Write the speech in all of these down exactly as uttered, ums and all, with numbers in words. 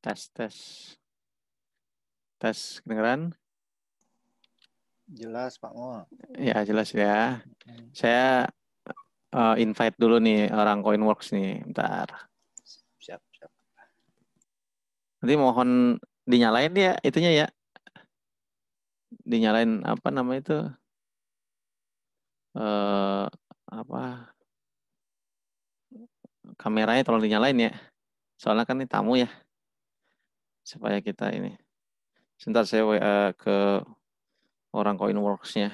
Tes, tes. Tes, kedengeran? Jelas, Pak Mo. Ya, jelas ya. Saya uh, invite dulu nih orang Coinworks nih, bentar. Siap, siap. Nanti mohon dinyalain ya itunya ya. Dinyalain apa namanya itu? Uh, apa? Kameranya tolong dinyalain ya. Soalnya kan ini tamu ya. Supaya kita ini. Sebentar saya W A ke orang Coinworks-nya.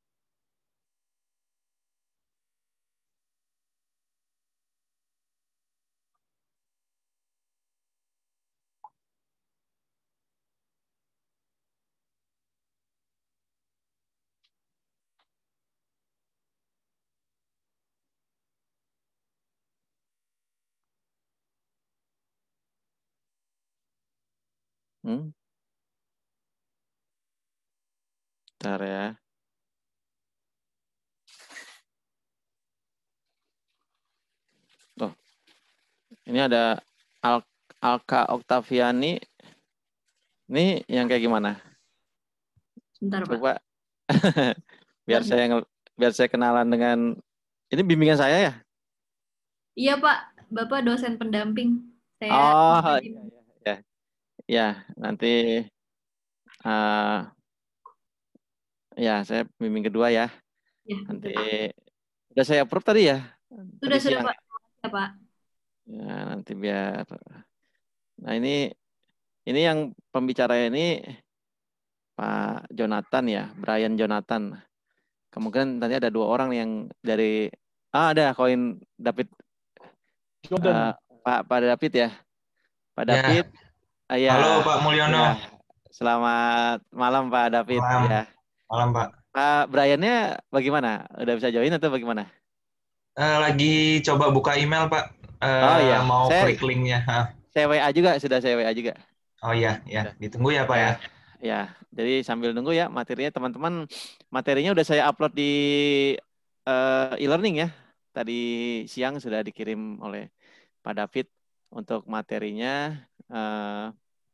Hmm? Bentar ya. Oh, ini ada Al Alka Oktaviani. Ini yang kayak gimana? Sebentar, Pak. Coba biar saya biar saya kenalan dengan ini bimbingan saya ya. Iya, Pak. Bapak dosen pendamping. Saya Oh, iya, iya, ya. Ya, nanti uh, ya saya bimbing kedua ya. ya, Nanti betul. udah saya approve tadi ya. Sudah, Tadi sudah, siang. Pak. Ya, Pak. Ya, nanti biar. Nah, ini ini yang pembicara ini Pak Jonathan ya, Brian Jonathan. Kemungkinan nanti ada dua orang yang dari ah ada koin David uh, Pak Pak David ya. Pak Ya. David. Ah, ya. Halo Pak Mulyono. Ya. Selamat malam Pak David. Malam. Ya. Malam Pak. Pak Brian-nya bagaimana? Udah bisa join atau bagaimana? Uh, lagi coba buka email Pak. Uh, Oh iya. Mau saya, klik linknya. Huh? Saya W A juga, sudah saya W A juga. Oh iya, ya. Ditunggu ya Pak ya. Ya. Ya. Jadi sambil nunggu ya materinya teman-teman. Materinya udah saya upload di uh, e-learning ya. Tadi siang sudah dikirim oleh Pak David untuk materinya. Uh,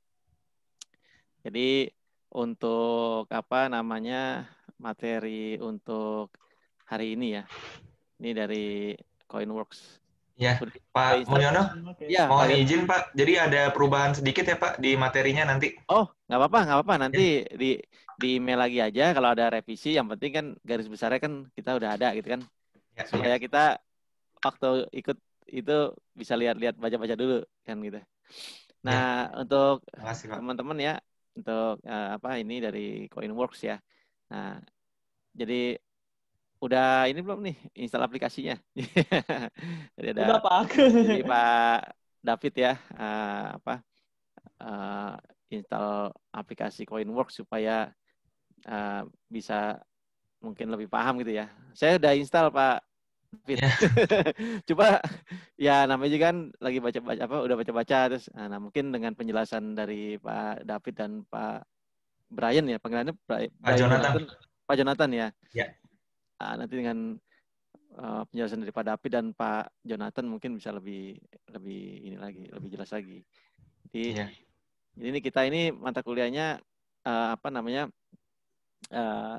jadi untuk apa namanya materi untuk hari ini ya. Ini dari Coinworks. Ya, Pak Mulyono. Ya, mohon Pak. izin Pak. Jadi ada perubahan sedikit ya Pak di materinya nanti. Oh, nggak apa-apa, nggak apa-apa. Nanti ya. di di email lagi aja. Kalau ada revisi, yang penting kan garis besarnya kan kita udah ada gitu kan. Ya, supaya ya. Kita waktu ikut itu bisa lihat-lihat, baca-baca dulu kan gitu. Nah, ya. Untuk teman-teman ya, untuk uh, apa ini dari Coinworks ya. Nah, jadi udah ini belum nih install aplikasinya? Jadi ada, udah Pak. Jadi Pak David ya uh, apa uh, install aplikasi Coinworks supaya uh, bisa mungkin lebih paham gitu ya. Saya udah install Pak David. Yeah. Coba ya namanya juga kan lagi baca-baca apa udah baca-baca terus nah mungkin dengan penjelasan dari Pak David dan Pak Brian ya panggilannya Brian, Pak Jonathan. Jonathan, Pak Jonathan ya. Yeah. Nah, nanti dengan uh, penjelasan dari Pak David dan Pak Jonathan mungkin bisa lebih lebih ini lagi lebih jelas lagi. Jadi yeah. Jadi ini kita ini mata kuliahnya uh, apa namanya uh,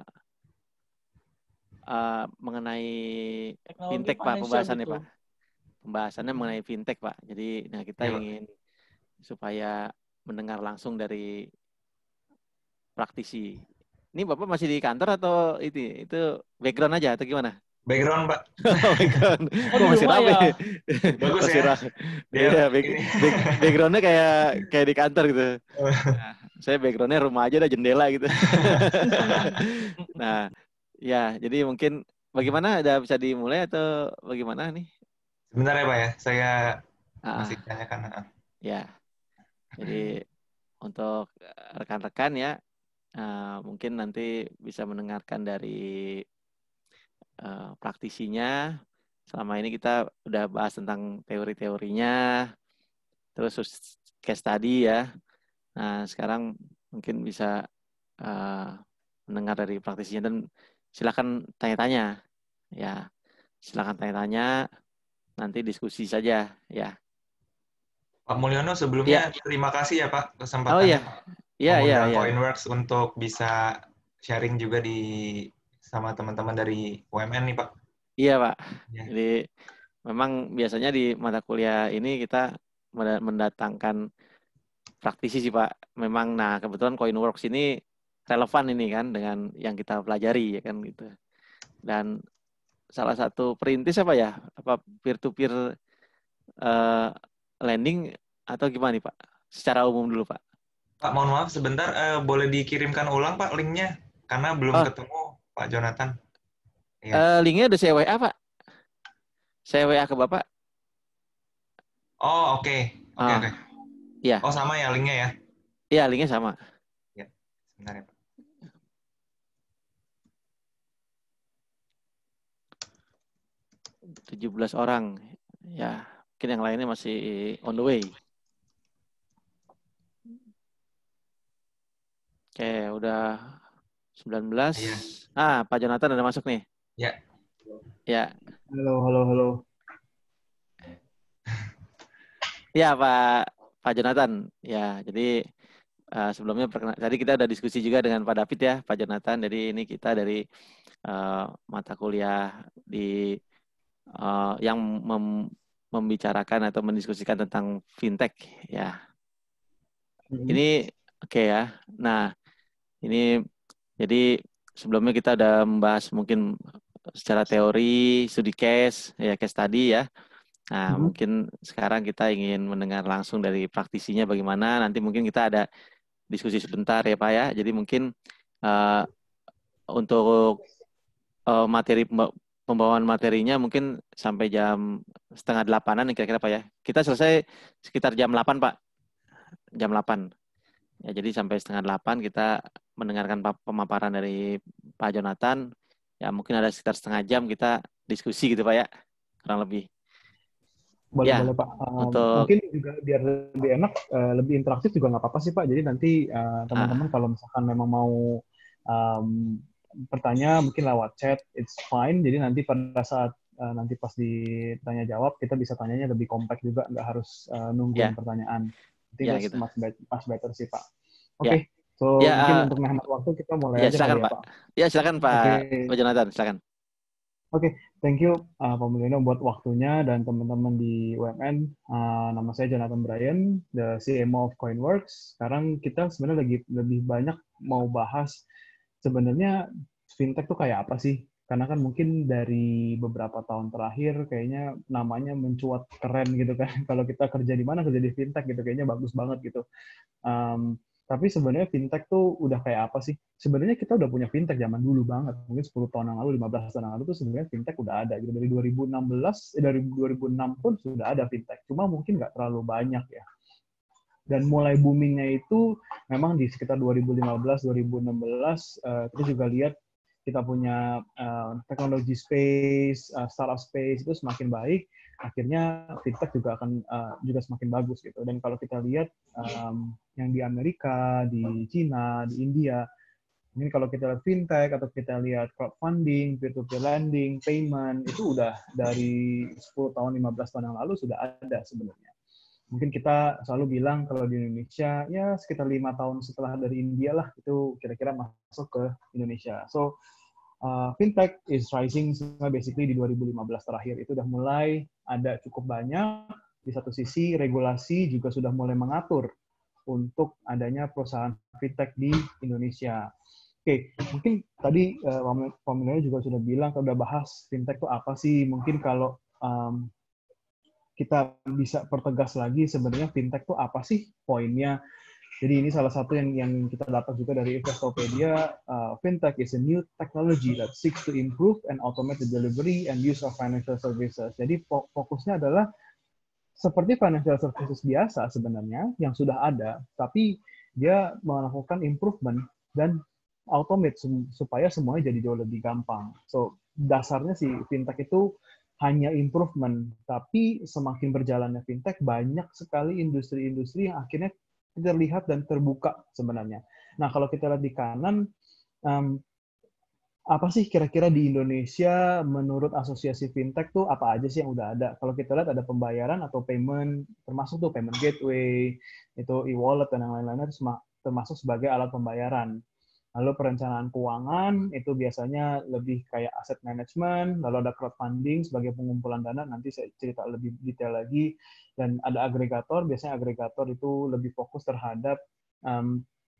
uh, mengenai teknologi fintech Pak pembahasannya betul. Pak. Pembahasannya hmm. mengenai fintech Pak. Jadi nah kita ya, ingin Pak. Supaya mendengar langsung dari praktisi. Ini Bapak masih di kantor atau itu itu background aja atau gimana? Background Pak. background. Oh, masih rapi. Ya. Bagus masih ya. Iya, back, back, backgroundnya kayak kayak di kantor gitu. Nah, saya backgroundnya rumah aja ada jendela gitu. Nah, ya jadi mungkin bagaimana ada bisa dimulai atau bagaimana nih? Sebentar ya Pak ya, saya ah, masih tanyakan. Ya, jadi untuk rekan-rekan ya, uh, mungkin nanti bisa mendengarkan dari uh, praktisinya. Selama ini kita udah bahas tentang teori-teorinya, terus case study ya. Nah, sekarang mungkin bisa uh, mendengar dari praktisinya dan silakan tanya-tanya. Ya, silakan tanya-tanya. Nanti diskusi saja ya. Pak Mulyono sebelumnya Ya. terima kasih ya Pak Oh kesempatannya iya, iya, iya, mengundang iya. Coinworks untuk bisa sharing juga di sama teman-teman dari U M N nih Pak. Iya Pak. Ya. Jadi memang biasanya di mata kuliah ini kita mendatangkan praktisi sih Pak. Memang, nah kebetulan Coinworks ini relevan ini kan dengan yang kita pelajari ya kan gitu. Dan salah satu perintis apa ya? Apa peer-to-peer uh, lending atau gimana nih Pak? Secara umum dulu Pak. Pak, mohon maaf sebentar, eh, boleh dikirimkan ulang Pak linknya? Karena belum Oh, ketemu Pak Jonathan. Iya. uh, linknya udah saya W A Pak. Saya W A ke Bapak. Oh, oke. Oke, oke. Ah, iya. Oh, sama ya linknya ya? Iya, linknya sama. Ya, sebentar ya Pak. tujuh belas orang. Ya, mungkin yang lainnya masih on the way. Oke, udah sembilan belas. Iya. Ah, Pak Jonathan udah masuk nih. Ya. Ya. Halo, halo, halo. Ya, Pak Pak Jonathan. Ya, jadi uh, sebelumnya perkenal, tadi kita udah diskusi juga dengan Pak David ya, Pak Jonathan. Jadi ini kita dari uh, mata kuliah di uh, yang mem, membicarakan atau mendiskusikan tentang fintech ya. Mm-hmm. Ini oke okay ya. Nah, ini jadi sebelumnya kita udah membahas mungkin secara teori, studi case, ya case tadi ya. Nah, Mm-hmm. mungkin sekarang kita ingin mendengar langsung dari praktisinya bagaimana. Nanti mungkin kita ada diskusi sebentar ya Pak ya. Jadi mungkin uh, untuk uh, materi pembawaan materinya mungkin sampai jam setengah delapanan kira-kira Pak ya. Kita selesai sekitar jam delapan Pak. Jam delapan. Ya, jadi sampai setengah delapan kita mendengarkan pemaparan dari Pak Jonathan. Ya mungkin ada sekitar setengah jam kita diskusi gitu Pak ya. Kurang lebih. Boleh, Ya, boleh Pak. Um, untuk mungkin juga biar lebih enak, uh, lebih interaktif juga nggak apa-apa sih Pak. Jadi nanti uh, teman-teman ah, kalau misalkan memang mau um, bertanya mungkin lewat chat, it's fine. Jadi nanti pada saat uh, nanti pas ditanya jawab kita bisa tanyanya lebih kompak juga, nggak harus uh, nungguin ya, pertanyaan. Nanti ya that's gitu. much better, much better sih Pak. Oke, Ya, okay. So ya, mungkin uh, untuk menghemat waktu kita mulai ya aja silakan kali ya Pak. Pak. Ya silakan Pak, Oke. Pak Jonathan, silakan. Oke, okay, thank you uh, Pak Mulyono buat waktunya dan teman-teman di U M N. Uh, nama saya Jonathan Bryan, the C M O of Coinworks. Sekarang kita sebenarnya lagi lebih banyak mau bahas sebenarnya fintech tuh kayak apa sih? Karena kan mungkin dari beberapa tahun terakhir kayaknya namanya mencuat keren gitu kan. Kalau kita kerja di mana kerja di fintech gitu kayaknya bagus banget gitu. Um, tapi sebenarnya fintech tuh udah kayak apa sih? Sebenarnya kita udah punya fintech zaman dulu banget. Mungkin sepuluh tahun yang lalu, lima belas tahun yang lalu tuh sebenarnya fintech udah ada. Gitu. Dari dua ribu enam belas, eh, dari dua ribu enam pun sudah ada fintech. Cuma mungkin nggak terlalu banyak ya. Dan mulai boomingnya itu memang di sekitar dua ribu lima belas, dua ribu enam belas, uh, kita juga lihat kita punya uh, teknologi space, uh, startup space itu semakin baik, akhirnya fintech juga akan uh, juga semakin bagus gitu. Dan kalau kita lihat um, yang di Amerika, di Cina, di India, ini kalau kita lihat fintech atau kita lihat crowdfunding, peer-to-peer lending, payment, itu udah dari sepuluh tahun, lima belas tahun yang lalu sudah ada sebenarnya. Mungkin kita selalu bilang kalau di Indonesia, ya sekitar lima tahun setelah dari India lah, itu kira-kira masuk ke Indonesia. So, uh, fintech is rising basically di dua ribu lima belas terakhir. Itu udah mulai ada cukup banyak. Di satu sisi, regulasi juga sudah mulai mengatur untuk adanya perusahaan fintech di Indonesia. Oke, okay. Mungkin tadi uh, Pak Mulyono juga sudah bilang, kalau udah bahas fintech itu apa sih? Mungkin kalau um, kita bisa pertegas lagi sebenarnya fintech itu apa sih poinnya. Jadi ini salah satu yang yang kita dapat juga dari Investopedia. Uh, fintech is a new technology that seeks to improve and automate the delivery and use of financial services. Jadi fokusnya adalah seperti financial services biasa sebenarnya yang sudah ada, tapi dia melakukan improvement dan automate supaya semuanya jadi jauh lebih gampang. So dasarnya si fintech itu hanya improvement, tapi semakin berjalannya fintech, banyak sekali industri-industri yang akhirnya terlihat dan terbuka sebenarnya. Nah, kalau kita lihat di kanan, um, apa sih kira-kira di Indonesia menurut Asosiasi Fintech tuh apa aja sih yang udah ada? Kalau kita lihat ada pembayaran atau payment, termasuk tuh payment gateway, itu e-wallet dan yang lain-lainnya termasuk sebagai alat pembayaran. Lalu perencanaan keuangan itu biasanya lebih kayak aset management, lalu ada crowdfunding sebagai pengumpulan dana, nanti saya cerita lebih detail lagi. Dan ada agregator, biasanya agregator itu lebih fokus terhadap um,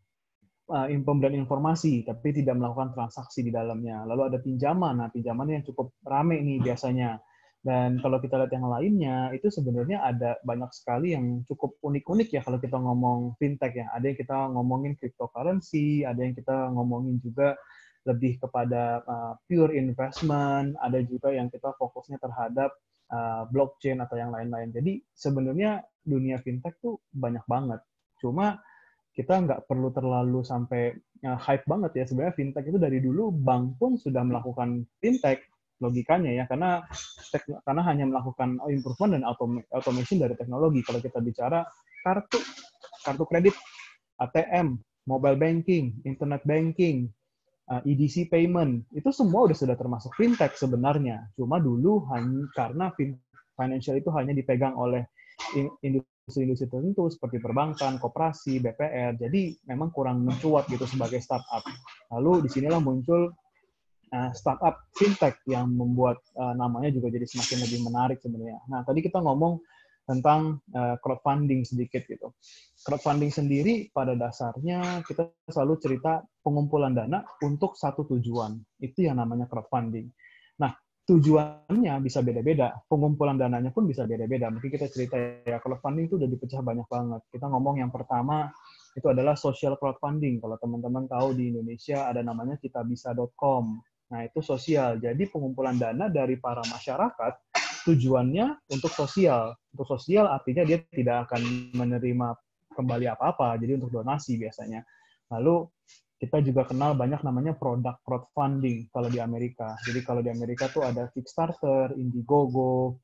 uh, pemberian informasi, tapi tidak melakukan transaksi di dalamnya. Lalu ada pinjaman, nah pinjaman yang cukup rame nih biasanya. Dan kalau kita lihat yang lainnya, itu sebenarnya ada banyak sekali yang cukup unik-unik ya kalau kita ngomong fintech ya. Ada yang kita ngomongin cryptocurrency, ada yang kita ngomongin juga lebih kepada uh, pure investment, ada juga yang kita fokusnya terhadap uh, blockchain atau yang lain-lain. Jadi sebenarnya dunia fintech tuh banyak banget. Cuma kita nggak perlu terlalu sampai uh, hype banget ya. Sebenarnya fintech itu dari dulu bank pun sudah melakukan fintech, logikanya ya, karena karena hanya melakukan improvement dan automation dari teknologi. Kalau kita bicara kartu, kartu kredit, A T M, mobile banking, internet banking, E D C payment, itu semua udah sudah termasuk fintech sebenarnya. Cuma dulu hanya karena financial itu hanya dipegang oleh industri-industri tertentu seperti perbankan, koperasi, B P R. Jadi memang kurang mencuat gitu sebagai startup. Lalu disinilah muncul Uh, startup fintech yang membuat uh, namanya juga jadi semakin lebih menarik sebenarnya. Nah, tadi kita ngomong tentang uh, crowdfunding sedikit gitu. Crowdfunding sendiri pada dasarnya kita selalu cerita pengumpulan dana untuk satu tujuan. Itu yang namanya crowdfunding. Nah, tujuannya bisa beda-beda. Pengumpulan dananya pun bisa beda-beda. Mungkin kita cerita ya, crowdfunding itu udah dipecah banyak banget. Kita ngomong yang pertama itu adalah social crowdfunding. Kalau teman-teman tahu di Indonesia ada namanya kitabisa dot com. Nah, itu sosial. Jadi pengumpulan dana dari para masyarakat tujuannya untuk sosial. Untuk sosial artinya dia tidak akan menerima kembali apa-apa, jadi untuk donasi biasanya. Lalu kita juga kenal banyak namanya produk crowdfunding kalau di Amerika. Jadi kalau di Amerika tuh ada Kickstarter, Indiegogo,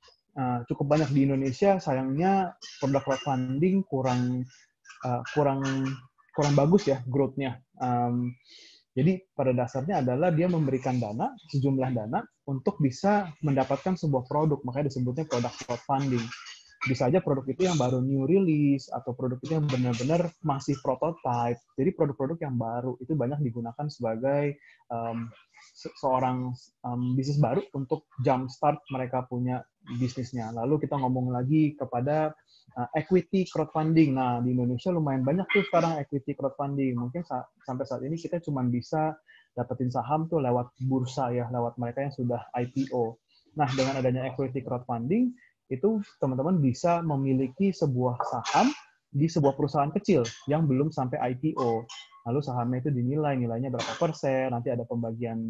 uh, cukup banyak di Indonesia. Sayangnya produk crowdfunding kurang uh, kurang kurang bagus ya growth-nya. Um, Jadi pada dasarnya adalah dia memberikan dana, sejumlah dana, untuk bisa mendapatkan sebuah produk. Makanya disebutnya produk crowdfunding. Bisa aja produk itu yang baru new release, atau produk itu yang benar-benar masih prototype. Jadi produk-produk yang baru itu banyak digunakan sebagai um, seorang um, bisnis baru untuk jumpstart mereka punya bisnisnya. Lalu kita ngomong lagi kepada Uh, equity crowdfunding. Nah, di Indonesia lumayan banyak tuh sekarang equity crowdfunding. Mungkin sa sampai saat ini kita cuma bisa dapetin saham tuh lewat bursa ya, lewat mereka yang sudah I P O. Nah, dengan adanya equity crowdfunding, itu teman-teman bisa memiliki sebuah saham di sebuah perusahaan kecil yang belum sampai I P O. Lalu sahamnya itu dinilai, nilainya berapa persen, nanti ada pembagian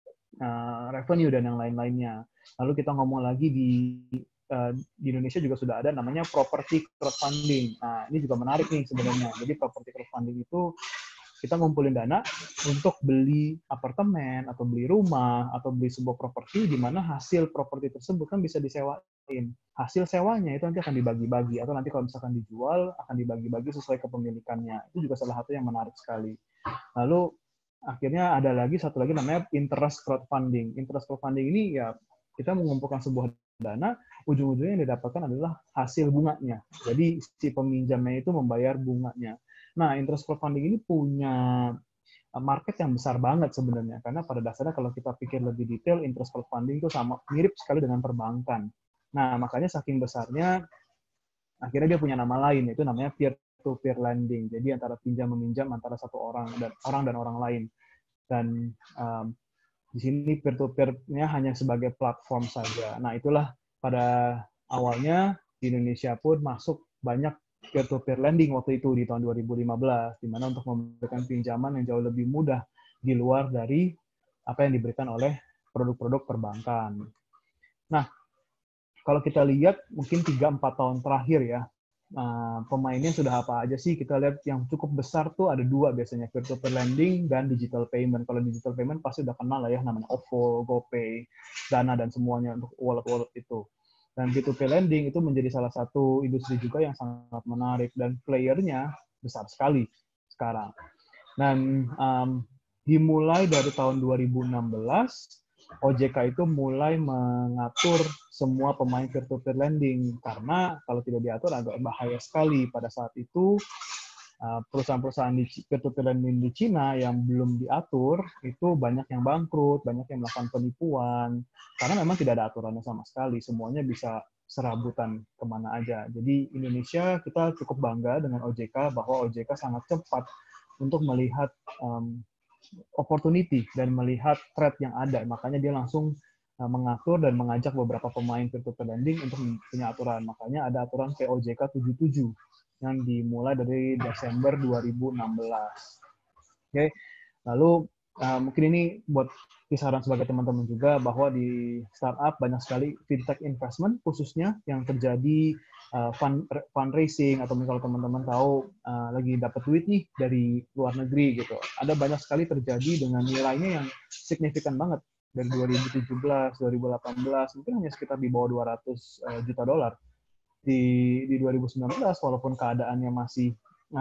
uh, revenue dan yang lain-lainnya. Lalu kita ngomong lagi di di Indonesia juga sudah ada namanya property crowdfunding. Nah, ini juga menarik nih sebenarnya. Jadi property crowdfunding itu kita ngumpulin dana untuk beli apartemen atau beli rumah atau beli sebuah properti di mana hasil properti tersebut kan bisa disewain. Hasil sewanya itu nanti akan dibagi-bagi atau nanti kalau misalkan dijual akan dibagi-bagi sesuai kepemilikannya. Itu juga salah satu yang menarik sekali. Lalu akhirnya ada lagi satu lagi namanya interest crowdfunding. Interest crowdfunding ini ya kita mengumpulkan sebuah dana, ujung-ujungnya yang didapatkan adalah hasil bunganya. Jadi si peminjamnya itu membayar bunganya. Nah, interest crowdfunding ini punya market yang besar banget sebenarnya, karena pada dasarnya kalau kita pikir lebih detail, interest crowdfunding itu sama mirip sekali dengan perbankan. Nah, makanya saking besarnya, akhirnya dia punya nama lain, yaitu namanya peer-to-peer lending. Jadi antara pinjam-meminjam antara satu orang dan orang dan orang lain. Dan um, di sini peer-to-peer-nya hanya sebagai platform saja. Nah, itulah pada awalnya di Indonesia pun masuk banyak peer-to-peer lending waktu itu di tahun dua ribu lima belas, di mana untuk memberikan pinjaman yang jauh lebih mudah di luar dari apa yang diberikan oleh produk-produk perbankan. Nah, kalau kita lihat mungkin tiga sampai empat tahun terakhir ya, Nah, pemainnya sudah apa aja sih? Kita lihat yang cukup besar tuh ada dua biasanya, peer-to-peer lending dan digital payment. Kalau digital payment pasti udah kenal lah ya, namanya O V O, GoPay, Dana, dan semuanya untuk wallet-wallet itu. Dan P two P lending itu menjadi salah satu industri juga yang sangat menarik, dan playernya besar sekali sekarang. Dan um, dimulai dari tahun dua ribu enam belas, O J K itu mulai mengatur semua pemain peer-to-peer lending, karena kalau tidak diatur agak bahaya sekali. Pada saat itu perusahaan-perusahaan di peer-to-peer lending di Cina yang belum diatur itu banyak yang bangkrut, banyak yang melakukan penipuan, karena memang tidak ada aturannya sama sekali, semuanya bisa serabutan kemana aja. Jadi Indonesia kita cukup bangga dengan O J K bahwa O J K sangat cepat untuk melihat um, opportunity dan melihat threat yang ada. Makanya dia langsung uh, mengatur dan mengajak beberapa pemain peer-to-peer lending untuk punya aturan. Makanya ada aturan P O J K tujuh puluh tujuh yang dimulai dari Desember dua ribu enam belas. Oke, okay. Lalu uh, mungkin ini buat kisaran sebagai teman-teman juga bahwa di startup banyak sekali fintech investment khususnya yang terjadi uh, fund, fundraising atau kalau teman-teman tahu uh, lagi dapat duit nih dari luar negeri gitu. Ada banyak sekali terjadi dengan nilainya yang signifikan banget dari dua ribu tujuh belas, dua ribu delapan belas mungkin hanya sekitar di bawah dua ratus uh, juta dolar. Di di dua ribu sembilan belas walaupun keadaannya masih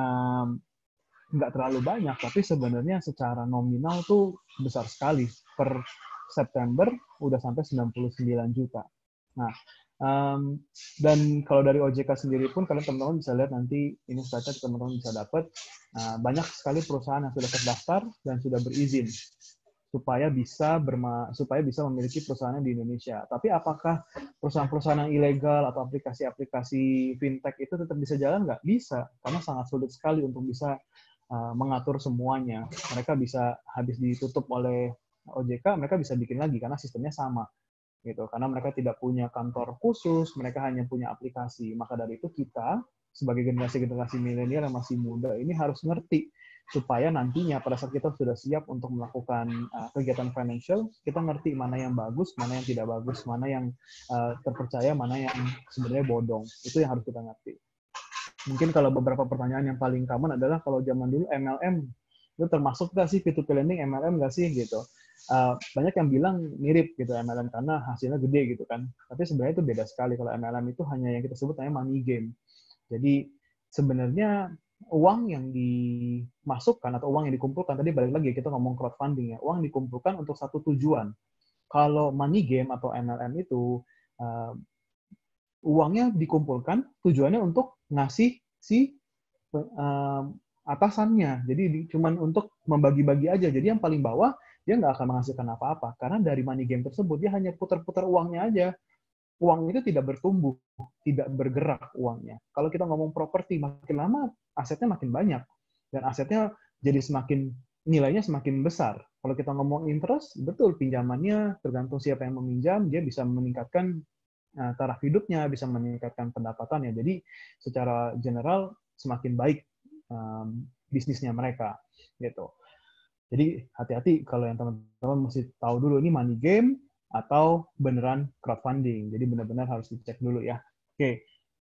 um, nggak terlalu banyak, tapi sebenarnya secara nominal tuh besar sekali. Per September udah sampai sembilan puluh sembilan juta. Nah, um, dan kalau dari O J K sendiri pun kalian teman-teman bisa lihat nanti ini saja teman-teman bisa dapat uh, banyak sekali perusahaan yang sudah terdaftar dan sudah berizin supaya bisa berma supaya bisa memiliki perusahaan di Indonesia. Tapi apakah perusahaan-perusahaan yang ilegal atau aplikasi-aplikasi fintech itu tetap bisa jalan? Nggak bisa, karena sangat sulit sekali untuk bisa uh, mengatur semuanya. Mereka bisa habis ditutup oleh O J K, mereka bisa bikin lagi karena sistemnya sama, gitu. Karena mereka tidak punya kantor khusus, mereka hanya punya aplikasi. Maka dari itu kita sebagai generasi-generasi milenial yang masih muda ini harus ngerti supaya nantinya pada saat kita sudah siap untuk melakukan uh, kegiatan financial, kita ngerti mana yang bagus, mana yang tidak bagus, mana yang uh, terpercaya, mana yang sebenarnya bodong. Itu yang harus kita ngerti. Mungkin kalau beberapa pertanyaan yang paling common adalah kalau zaman dulu M L M, itu termasuk nggak sih peer-to-peer lending M L M nggak sih gitu. Uh, banyak yang bilang mirip gitu M L M karena hasilnya gede gitu kan. Tapi sebenarnya itu beda sekali. Kalau M L M itu hanya yang kita sebut namanya money game. Jadi sebenarnya uang yang dimasukkan atau uang yang dikumpulkan, tadi balik lagi kita ngomong crowdfunding ya, uang dikumpulkan untuk satu tujuan. Kalau money game atau M L M itu uh, uangnya dikumpulkan tujuannya untuk ngasih si uh, atasannya. Jadi cuman untuk membagi-bagi aja. Jadi yang paling bawah dia nggak akan menghasilkan apa-apa karena dari money game tersebut dia hanya putar-putar uangnya aja. Uang itu tidak bertumbuh, tidak bergerak uangnya. Kalau kita ngomong properti, makin lama asetnya makin banyak. Dan asetnya jadi semakin, nilainya semakin besar. Kalau kita ngomong interest, betul pinjamannya tergantung siapa yang meminjam, dia bisa meningkatkan uh, taraf hidupnya, bisa meningkatkan pendapatannya. Jadi secara general semakin baik um, bisnisnya mereka. Gitu. Jadi hati-hati kalau yang teman-teman mesti tahu dulu ini money game, atau beneran crowdfunding. Jadi benar-benar harus dicek dulu ya. Oke.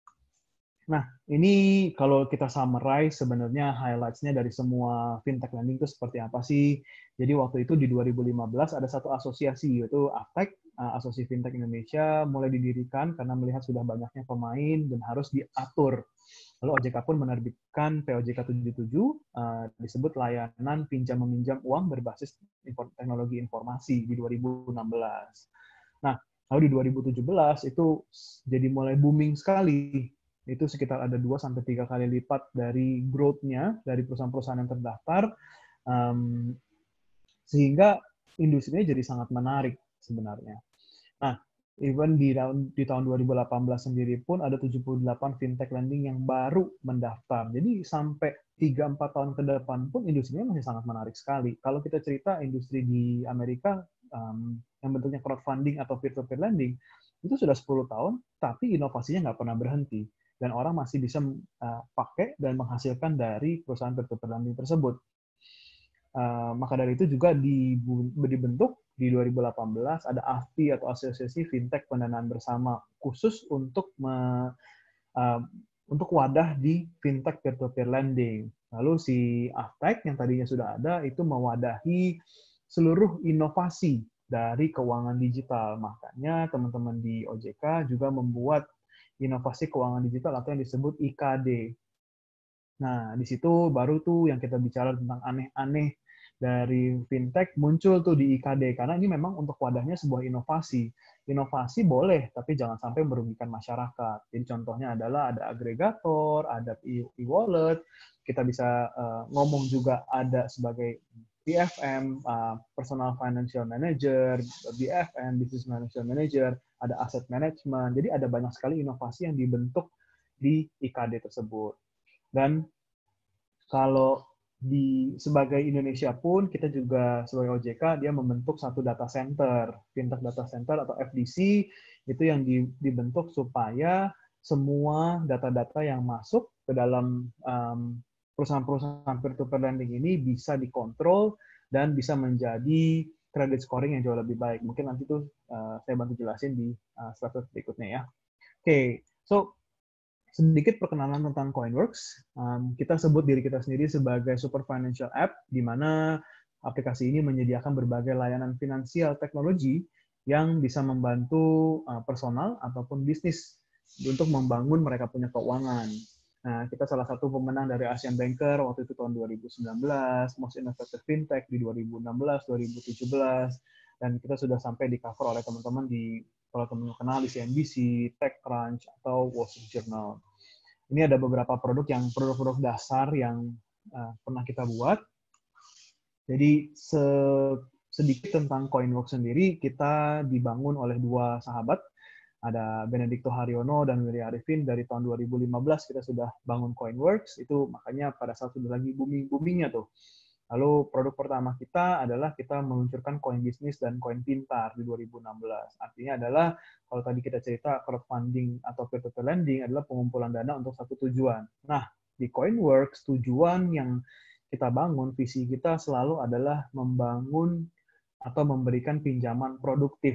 Nah, ini kalau kita summarize sebenarnya highlights-nya dari semua fintech lending itu seperti apa sih? Jadi waktu itu di dua ribu lima belas ada satu asosiasi yaitu Aftek, Asosiasi Fintech Indonesia mulai didirikan karena melihat sudah banyaknya pemain dan harus diatur. Lalu O J K pun menerbitkan P O J K tujuh puluh tujuh, uh, disebut layanan pinjam-meminjam uang berbasis teknologi informasi di dua ribu enam belas. Nah, lalu di dua ribu tujuh belas itu jadi mulai booming sekali. Itu sekitar ada dua sampai tiga kali lipat dari growth-nya dari perusahaan-perusahaan yang terdaftar, um, sehingga industrinya jadi sangat menarik sebenarnya. Nah, even di tahun, di tahun dua ribu delapan belas sendiri pun ada tujuh puluh delapan fintech lending yang baru mendaftar. Jadi sampai tiga sampai empat tahun ke depan pun industrinya masih sangat menarik sekali. Kalau kita cerita industri di Amerika um, yang bentuknya crowdfunding atau peer-to-peer lending, itu sudah sepuluh tahun, tapi inovasinya nggak pernah berhenti. Dan orang masih bisa uh, pakai dan menghasilkan dari perusahaan peer-to-peer lending tersebut. Uh, maka dari itu juga dibentuk di dua ribu delapan belas ada A F P I atau Asosiasi Fintech Pendanaan Bersama khusus untuk me, uh, untuk wadah di fintech peer-to-peer lending. Lalu si Aftek yang tadinya sudah ada itu mewadahi seluruh inovasi dari keuangan digital. Makanya teman-teman di O J K juga membuat inovasi keuangan digital atau yang disebut I K D. Nah, di situ baru tuh yang kita bicara tentang aneh-aneh dari fintech muncul tuh di I K D, karena ini memang untuk wadahnya sebuah inovasi. Inovasi boleh, tapi jangan sampai merugikan masyarakat. Jadi contohnya adalah ada agregator, ada e-wallet, kita bisa uh, ngomong juga ada sebagai B F M, uh, Personal Financial Manager, B F M, Business Financial Manager, ada asset management. Jadi ada banyak sekali inovasi yang dibentuk di I K D tersebut. Dan kalau di sebagai Indonesia pun kita juga sebagai O J K dia membentuk satu data center, fintech data center atau F D C itu yang dibentuk supaya semua data-data yang masuk ke dalam um, perusahaan-perusahaan peer-to-peer lending ini bisa dikontrol dan bisa menjadi credit scoring yang jauh lebih baik. Mungkin nanti tuh uh, saya bantu jelasin di uh, slide berikutnya ya. Oke, okay. So sedikit perkenalan tentang Coinworks. Um, kita sebut diri kita sendiri sebagai super financial app, di mana aplikasi ini menyediakan berbagai layanan finansial teknologi yang bisa membantu uh, personal ataupun bisnis untuk membangun mereka punya keuangan. Nah, kita salah satu pemenang dari Asian Banker waktu itu tahun dua ribu sembilan belas, Most Innovative Fintech di dua ribu enam belas, dua ribu tujuh belas, dan kita sudah sampai di cover oleh teman-teman di kalau teman-teman kenal di C N B C, TechCrunch, atau Wall Street Journal. Ini ada beberapa produk yang produk-produk dasar yang uh, pernah kita buat. Jadi se sedikit tentang Coinworks sendiri, kita dibangun oleh dua sahabat. Ada Benedicto Haryono dan Willy Arifin. Dari tahun dua ribu lima belas kita sudah bangun Coinworks. Itu makanya pada saat sudah lagi booming-boomingnya tuh. Lalu produk pertama kita adalah kita meluncurkan Coin Business dan Coin Pintar di dua ribu enam belas. Artinya adalah kalau tadi kita cerita crowdfunding atau peer-to-peer lending adalah pengumpulan dana untuk satu tujuan. Nah, di Coinworks tujuan yang kita bangun, visi kita selalu adalah membangun atau memberikan pinjaman produktif.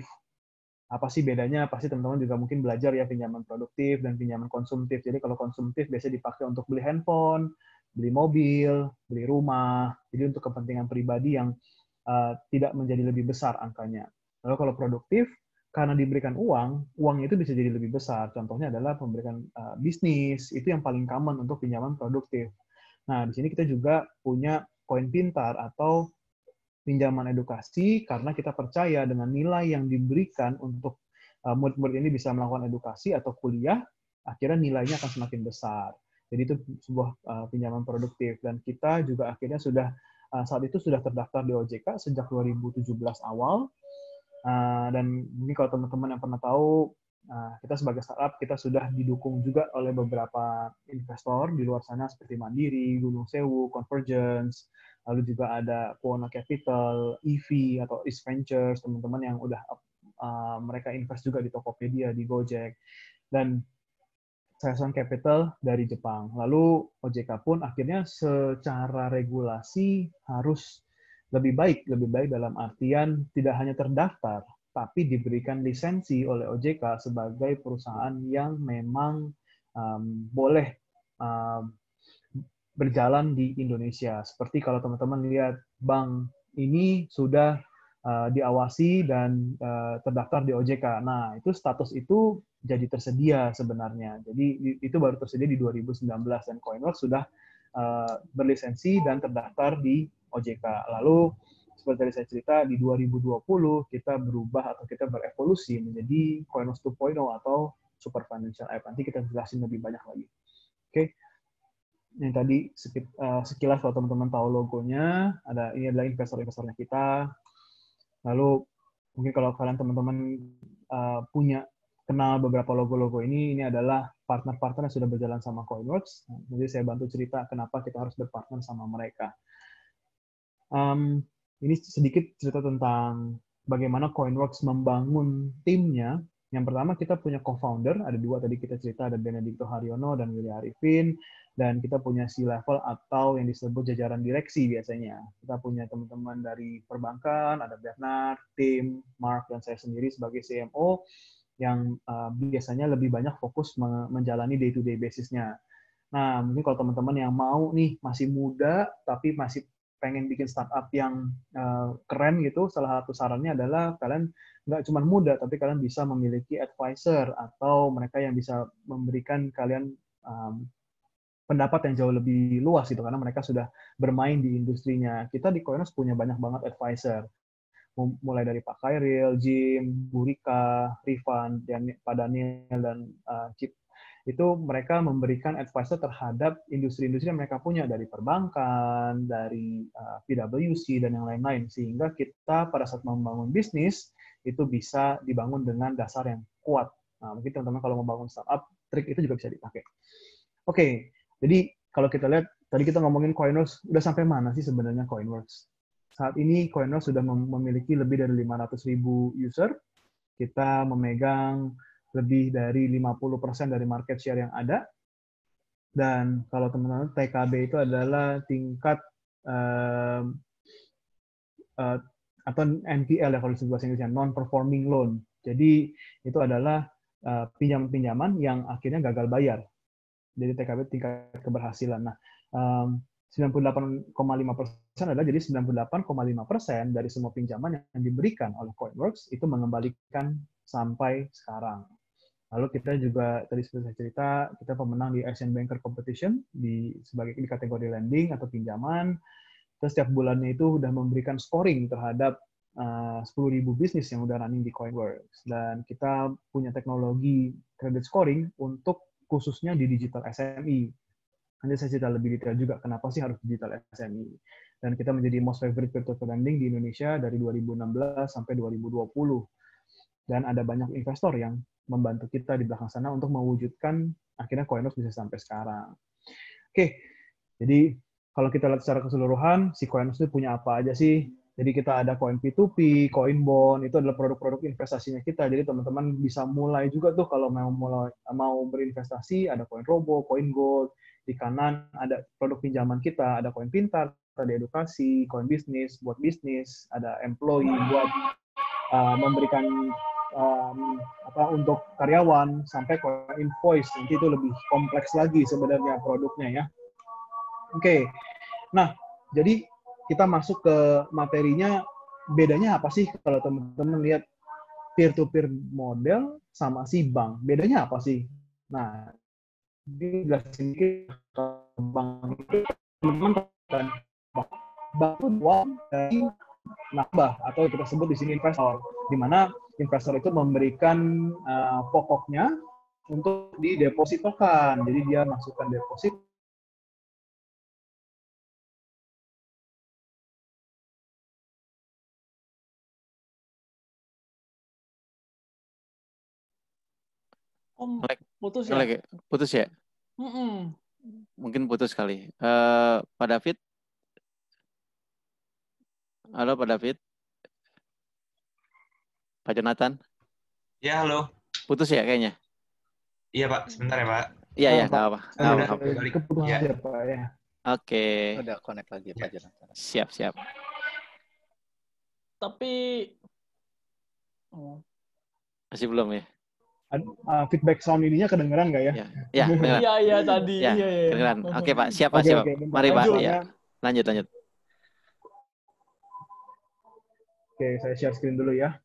Apa sih bedanya? Pasti teman-teman juga mungkin belajar ya pinjaman produktif dan pinjaman konsumtif. Jadi kalau konsumtif biasanya dipakai untuk beli handphone, beli mobil, beli rumah, jadi untuk kepentingan pribadi yang uh, tidak menjadi lebih besar angkanya. Lalu kalau produktif, karena diberikan uang, uang itu bisa jadi lebih besar. Contohnya adalah memberikan uh, bisnis, itu yang paling common untuk pinjaman produktif. Nah, di sini kita juga punya Koin Pintar atau pinjaman edukasi, karena kita percaya dengan nilai yang diberikan untuk uh, murid-murid ini bisa melakukan edukasi atau kuliah, akhirnya nilainya akan semakin besar. Jadi itu sebuah uh, pinjaman produktif, dan kita juga akhirnya sudah uh, saat itu sudah terdaftar di O J K sejak dua ribu tujuh belas awal. Uh, dan ini kalau teman-teman yang pernah tahu, uh, kita sebagai startup kita sudah didukung juga oleh beberapa investor di luar sana seperti Mandiri, Gunung Sewu, Convergence, lalu juga ada Kuona Capital, E V atau East Ventures, teman-teman yang udah uh, mereka invest juga di Tokopedia, di Gojek, dan Saeson Capital dari Jepang. Lalu O J K pun akhirnya secara regulasi harus lebih baik, lebih baik dalam artian tidak hanya terdaftar, tapi diberikan lisensi oleh O J K sebagai perusahaan yang memang um, boleh um, berjalan di Indonesia. Seperti kalau teman-teman lihat bank ini sudah uh, diawasi dan uh, terdaftar di O J K. Nah, itu status itu jadi tersedia sebenarnya. Jadi itu baru tersedia di dua ribu sembilan belas, dan Coinworks sudah uh, berlisensi dan terdaftar di O J K. Lalu seperti tadi saya cerita, di dua ribu dua puluh kita berubah atau kita berevolusi menjadi Coinworks dua titik nol atau Super Financial App. Nanti kita jelasin lebih banyak lagi. Oke. Okay. Yang tadi sekilas kalau teman-teman tahu logonya, ada ini adalah investor-investornya kita. Lalu mungkin kalau kalian teman-teman uh, punya kenal beberapa logo-logo ini, ini adalah partner-partner yang sudah berjalan sama Coinworks. Jadi saya bantu cerita kenapa kita harus berpartner sama mereka. Um, ini sedikit cerita tentang bagaimana Coinworks membangun timnya. Yang pertama kita punya co-founder, ada dua tadi kita cerita, ada Benedicto Haryono dan Willy Arifin, dan kita punya C-level atau yang disebut jajaran direksi biasanya. Kita punya teman-teman dari perbankan, ada Bernard, Tim, Mark, dan saya sendiri sebagai C M O, yang uh, biasanya lebih banyak fokus menjalani day-to-day basis-nya. Nah, mungkin kalau teman-teman yang mau nih, masih muda, tapi masih pengen bikin startup yang uh, keren gitu, salah satu sarannya adalah kalian nggak cuma muda, tapi kalian bisa memiliki advisor atau mereka yang bisa memberikan kalian um, pendapat yang jauh lebih luas gitu karena mereka sudah bermain di industrinya. Kita di Coiners punya banyak banget advisor, mulai dari Pak Khairil, Jim, Bu Rika, Rifan, dan Pak Daniel dan uh, Cip. Itu mereka memberikan advisor terhadap industri-industri yang mereka punya dari perbankan, dari uh, P W C dan yang lain-lain, sehingga kita pada saat membangun bisnis itu bisa dibangun dengan dasar yang kuat. Nah, mungkin teman-teman kalau membangun startup, trik itu juga bisa dipakai. Oke. Okay. Jadi kalau kita lihat, tadi kita ngomongin Coinworks, udah sampai mana sih sebenarnya Coinworks? Saat ini Coinworks sudah memiliki lebih dari lima ratus ribu user. Kita memegang lebih dari lima puluh persen dari market share yang ada. Dan kalau teman-teman T K B itu adalah tingkat uh, uh, atau N P L ya kalau disebut bahasa Inggrisnya, non-performing loan. Jadi itu adalah uh, pinjaman-pinjaman yang akhirnya gagal bayar. Jadi T K B tingkat keberhasilan. Nah, um, sembilan puluh delapan koma lima persen adalah jadi sembilan puluh delapan koma lima persen dari semua pinjaman yang diberikan oleh Coinworks itu mengembalikan sampai sekarang. Lalu kita juga tadi seperti saya cerita, kita pemenang di Asian Banker Competition di sebagai di kategori lending atau pinjaman. Terus setiap bulannya itu sudah memberikan scoring terhadap uh, sepuluh ribu bisnis yang udah running di Coinworks. Dan kita punya teknologi credit scoring untuk khususnya di digital S M E. Nanti saya cerita lebih detail juga kenapa sih harus digital S M E. Dan kita menjadi most favorite peer-to-peer lending di Indonesia dari dua ribu enam belas sampai dua ribu dua puluh. Dan ada banyak investor yang membantu kita di belakang sana untuk mewujudkan akhirnya Coinworks bisa sampai sekarang. Oke, jadi kalau kita lihat secara keseluruhan, si Coinworks itu punya apa aja sih? Jadi kita ada Coin P to P, Coin Bond, itu adalah produk-produk investasinya kita. Jadi teman-teman bisa mulai juga tuh kalau mau mulai mau berinvestasi, ada Coin Robo, Coin Gold, di kanan ada produk pinjaman kita, ada Coin Pintar, ada edukasi, Coin Bisnis buat bisnis, ada Employee buat uh, memberikan um, apa untuk karyawan, sampai Coin Invoice, nanti itu lebih kompleks lagi sebenarnya produknya ya. Oke, okay. Nah jadi kita masuk ke materinya, bedanya apa sih kalau teman-teman lihat peer-to-peer model sama si bank, bedanya apa sih? Nah, ini jelasin dikit, bank itu teman-teman kan bank itu uang dari nasabah atau kita sebut di sini investor, di mana investor itu memberikan uh, pokoknya untuk didepositokan, jadi dia masukkan deposit. Om, Ngelek, putus ya? ngelek ya? Putus ya? Mm-mm. Mungkin putus kali. Uh, Pak David? Halo Pak David? Pak Jonathan? Ya, halo. Putus ya kayaknya? Iya, Pak. Sebentar ya, Pak. Iya, iya. Oh, Nggak apa. Nggak Udah, apa. balik. Keputusan Ya. ya, Pak ya. Oke. Udah connect lagi Ya. Pak Jonathan. Siap, siap. Tapi oh. Masih belum ya? Uh, feedback sound ininya kedengeran nggak ya? Ya, ya, kedengeran. Iya, iya tadi. Ya, Iya, iya. kedengeran. Oke Pak, siap Pak, Oke, siap. oke, bentar. Mari Pak. Lanjut. Ya. Lanjut, lanjut. Oke, saya share screen dulu ya.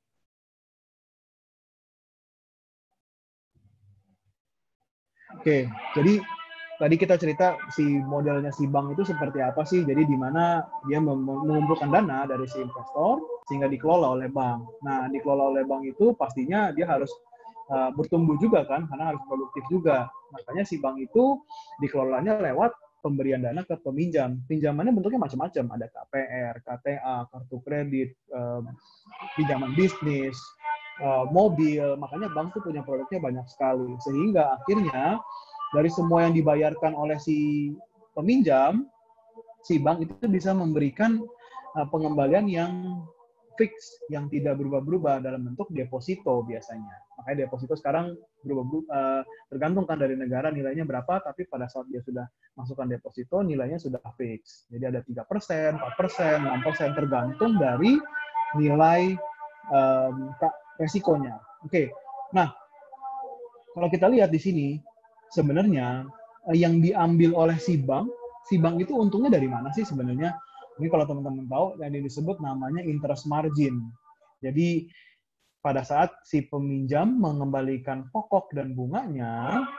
Oke, jadi tadi kita cerita si modelnya si bank itu seperti apa sih? Jadi di mana dia mengumpulkan dana dari si investor sehingga dikelola oleh bank. Nah, dikelola oleh bank itu pastinya dia harus uh, bertumbuh juga kan, karena harus produktif juga. Makanya si bank itu dikelolanya lewat pemberian dana ke peminjam. Pinjamannya bentuknya macam-macam, ada K P R, K T A, kartu kredit, uh, pinjaman bisnis, uh, mobil. Makanya bank tuh punya produknya banyak sekali. Sehingga akhirnya dari semua yang dibayarkan oleh si peminjam, si bank itu bisa memberikan uh, pengembalian yang fix, yang tidak berubah-berubah dalam bentuk deposito biasanya. Makanya deposito sekarang berubah-berubah, uh, tergantung kan dari negara nilainya berapa, tapi pada saat dia sudah masukkan deposito, nilainya sudah fix. Jadi ada tiga persen, empat persen, enam persen, tergantung dari nilai um, resikonya. Oke, okay. Nah, kalau kita lihat di sini, sebenarnya yang diambil oleh si bank, si bank itu untungnya dari mana sih sebenarnya? Ini kalau teman-teman tahu, yang disebut namanya interest margin. Jadi pada saat si peminjam mengembalikan pokok dan bunganya,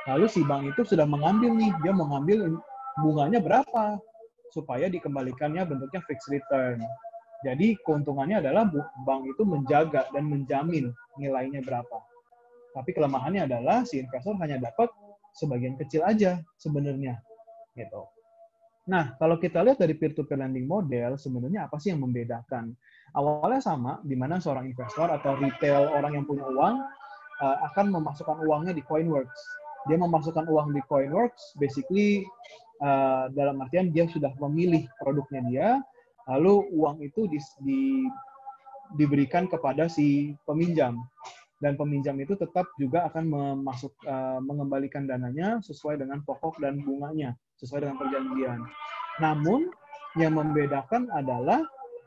Lalu si bank itu sudah mengambil nih, dia mau ngambil bunganya berapa supaya dikembalikannya bentuknya fixed return. Jadi keuntungannya adalah bank itu menjaga dan menjamin nilainya berapa. Tapi kelemahannya adalah si investor hanya dapat sebagian kecil aja sebenarnya, gitu. Nah, kalau kita lihat dari peer-to-peer lending model, sebenarnya apa sih yang membedakan? Awalnya sama, di mana seorang investor atau retail orang yang punya uang uh, akan memasukkan uangnya di Coinworks. Dia memasukkan uang di Coinworks, basically uh, dalam artian dia sudah memilih produknya dia, lalu uang itu di, di, diberikan kepada si peminjam. Dan peminjam itu tetap juga akan memasuk, uh, mengembalikan dananya sesuai dengan pokok dan bunganya, sesuai dengan perjanjian. Namun, yang membedakan adalah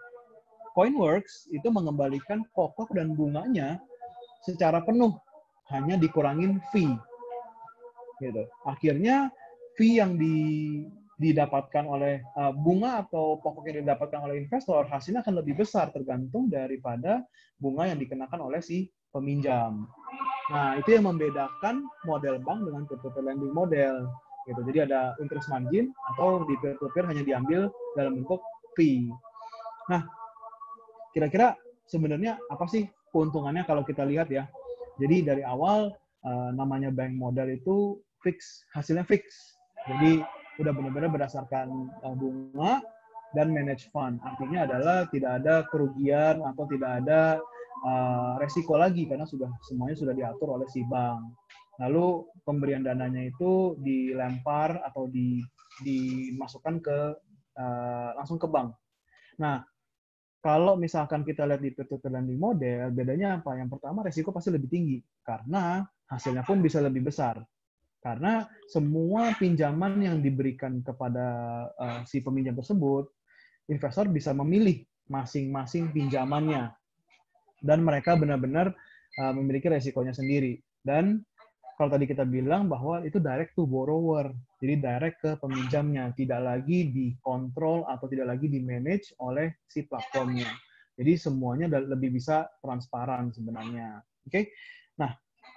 Coinworks itu mengembalikan pokok dan bunganya secara penuh, hanya dikurangin fee. Gitu. Akhirnya, fee yang di, didapatkan oleh uh, bunga atau pokok yang didapatkan oleh investor, hasilnya akan lebih besar tergantung daripada bunga yang dikenakan oleh si peminjam. Nah, itu yang membedakan model bank dengan peer-to-peer lending model. Gitu. Jadi ada interest margin atau di peer-to-peer hanya diambil dalam bentuk fee. Nah, kira-kira sebenarnya apa sih keuntungannya kalau kita lihat ya? Jadi dari awal uh, namanya bank model itu fix, hasilnya fix. Jadi udah benar-benar berdasarkan uh, bunga dan manage fund. Artinya adalah tidak ada kerugian atau tidak ada Uh, resiko lagi karena sudah semuanya sudah diatur oleh si bank. Lalu pemberian dananya itu dilempar atau di, dimasukkan ke uh, langsung ke bank. Nah, kalau misalkan kita lihat di peer-to-peer lending model, bedanya apa? Yang pertama, resiko pasti lebih tinggi karena hasilnya pun bisa lebih besar. Karena semua pinjaman yang diberikan kepada uh, si peminjam tersebut, investor bisa memilih masing-masing pinjamannya. Dan mereka benar-benar uh, memiliki resikonya sendiri. Dan kalau tadi kita bilang bahwa itu direct to borrower, jadi direct ke peminjamnya, tidak lagi dikontrol atau tidak lagi di-manage oleh si platformnya. Jadi semuanya lebih bisa transparan sebenarnya. Oke, okay? Nah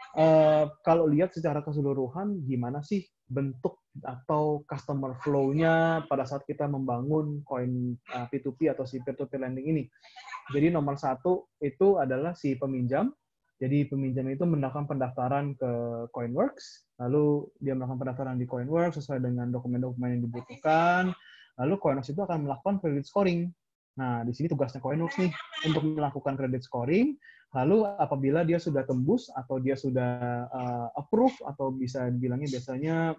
uh, kalau lihat secara keseluruhan, gimana sih bentuk atau customer flow-nya pada saat kita membangun koin uh, P to P atau si peer-to-peer lending ini? Jadi nomor satu itu adalah si peminjam. Jadi peminjam itu melakukan pendaftaran ke Coinworks, lalu dia melakukan pendaftaran di Coinworks sesuai dengan dokumen-dokumen yang dibutuhkan, lalu Coinworks itu akan melakukan credit scoring. Nah, di sini tugasnya Coinworks nih untuk melakukan credit scoring, lalu apabila dia sudah tembus atau dia sudah uh, approve atau bisa dibilangnya biasanya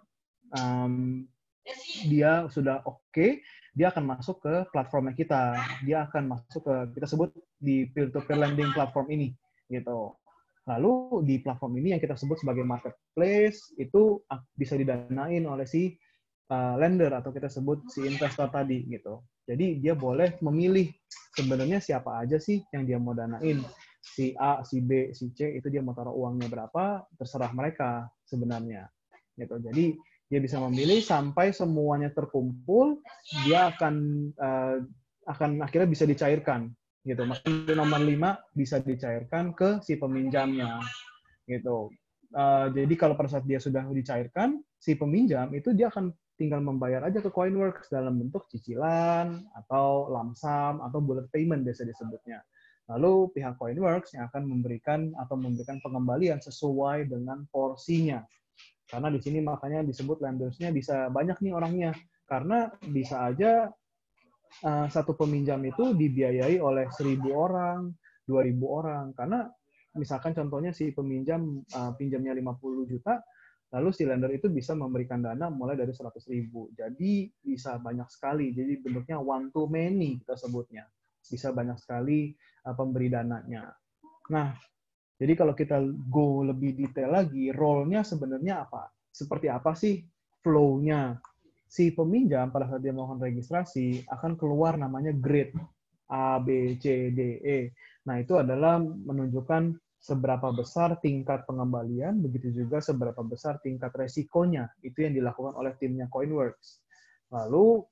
um, dia sudah oke, okay, dia akan masuk ke platformnya kita. Dia akan masuk ke, kita sebut di peer-to-peer lending platform ini. Gitu. Lalu di platform ini yang kita sebut sebagai marketplace, itu bisa didanain oleh si uh, lender atau kita sebut si investor tadi. Gitu. Jadi dia boleh memilih sebenarnya siapa aja sih yang dia mau danain. Si A, si B, si C, itu dia mau taruh uangnya berapa, terserah mereka sebenarnya. Gitu. Jadi dia bisa memilih sampai semuanya terkumpul, dia akan uh, akan akhirnya bisa dicairkan, gitu. Maksudnya nomor lima bisa dicairkan ke si peminjamnya, gitu. Uh, jadi kalau pada saat dia sudah dicairkan, si peminjam itu dia akan tinggal membayar aja ke Coinworks dalam bentuk cicilan atau lump sum atau bullet payment biasa disebutnya. Lalu pihak Coinworks yang akan memberikan atau memberikan pengembalian sesuai dengan porsinya. Karena di sini makanya disebut lendersnya bisa banyak nih orangnya. Karena bisa aja uh, satu peminjam itu dibiayai oleh seribu orang, dua ribu orang. Karena misalkan contohnya si peminjam uh, pinjamnya lima puluh juta, lalu si lender itu bisa memberikan dana mulai dari seratus ribu. Jadi bisa banyak sekali. Jadi bentuknya one to many kita sebutnya. Bisa banyak sekali uh, pemberi dananya. Nah, jadi kalau kita go lebih detail lagi, role-nya sebenarnya apa? Seperti apa sih flow-nya? Si peminjam pada saat dia melakukan registrasi akan keluar namanya grade A, B, C, D, E. Nah, itu adalah menunjukkan seberapa besar tingkat pengembalian, begitu juga seberapa besar tingkat resikonya. Itu yang dilakukan oleh timnya Coinworks. Lalu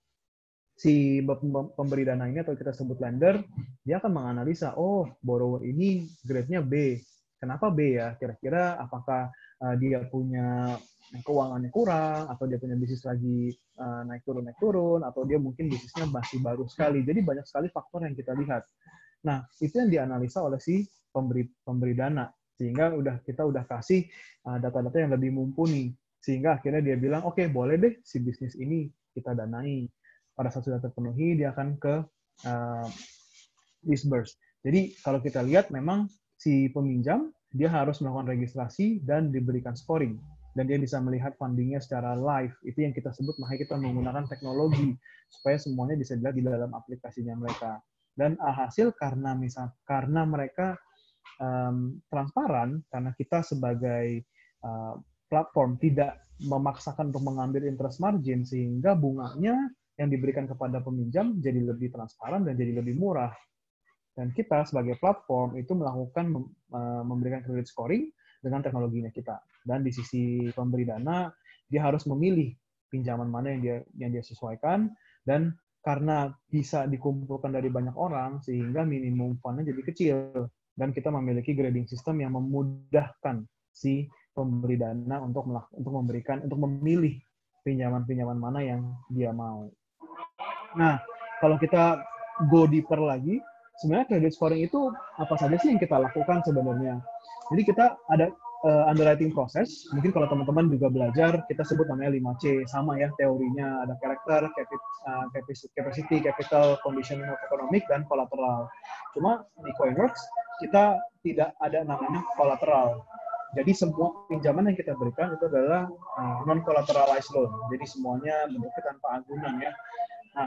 si pemberi dana ini atau kita sebut lender, dia akan menganalisa, oh borrower ini grade-nya B. Kenapa B ya? Kira-kira apakah uh, dia punya keuangannya kurang, atau dia punya bisnis lagi uh, naik turun naik turun, atau dia mungkin bisnisnya masih baru sekali. Jadi banyak sekali faktor yang kita lihat. Nah, itu yang dianalisa oleh si pemberi pemberi dana, sehingga udah kita udah kasih uh, data-data yang lebih mumpuni, sehingga akhirnya dia bilang, oke okay, boleh deh si bisnis ini kita danai. Pada saat sudah terpenuhi, dia akan ke uh, disburse. Jadi kalau kita lihat memang si peminjam dia harus melakukan registrasi dan diberikan scoring, dan dia bisa melihat fundingnya secara live. Itu yang kita sebut, makanya kita menggunakan teknologi supaya semuanya bisa dilihat di dalam aplikasinya mereka. Dan alhasil karena misal karena mereka um, transparan, karena kita sebagai uh, platform tidak memaksakan untuk mengambil interest margin, sehingga bunganya yang diberikan kepada peminjam jadi lebih transparan dan jadi lebih murah. Dan kita sebagai platform itu melakukan memberikan credit scoring dengan teknologinya kita. Dan di sisi pemberi dana, dia harus memilih pinjaman mana yang dia yang dia sesuaikan, dan karena bisa dikumpulkan dari banyak orang sehingga minimum fund-nya jadi kecil, dan kita memiliki grading system yang memudahkan si pemberi dana untuk untuk memberikan untuk memilih pinjaman-pinjaman mana yang dia mau. Nah, kalau kita go deeper lagi, sebenarnya credit scoring itu apa saja sih yang kita lakukan sebenarnya? Jadi kita ada uh, underwriting proses. Mungkin kalau teman-teman juga belajar, kita sebut namanya lima C, sama ya teorinya. Ada karakter, uh, capacity, capital, conditioning of economic, dan collateral. Cuma di Coinworks kita tidak ada namanya collateral. Jadi semua pinjaman yang kita berikan itu adalah uh, non-collateralized loan. Jadi semuanya bentuknya tanpa agunan ya. Nah,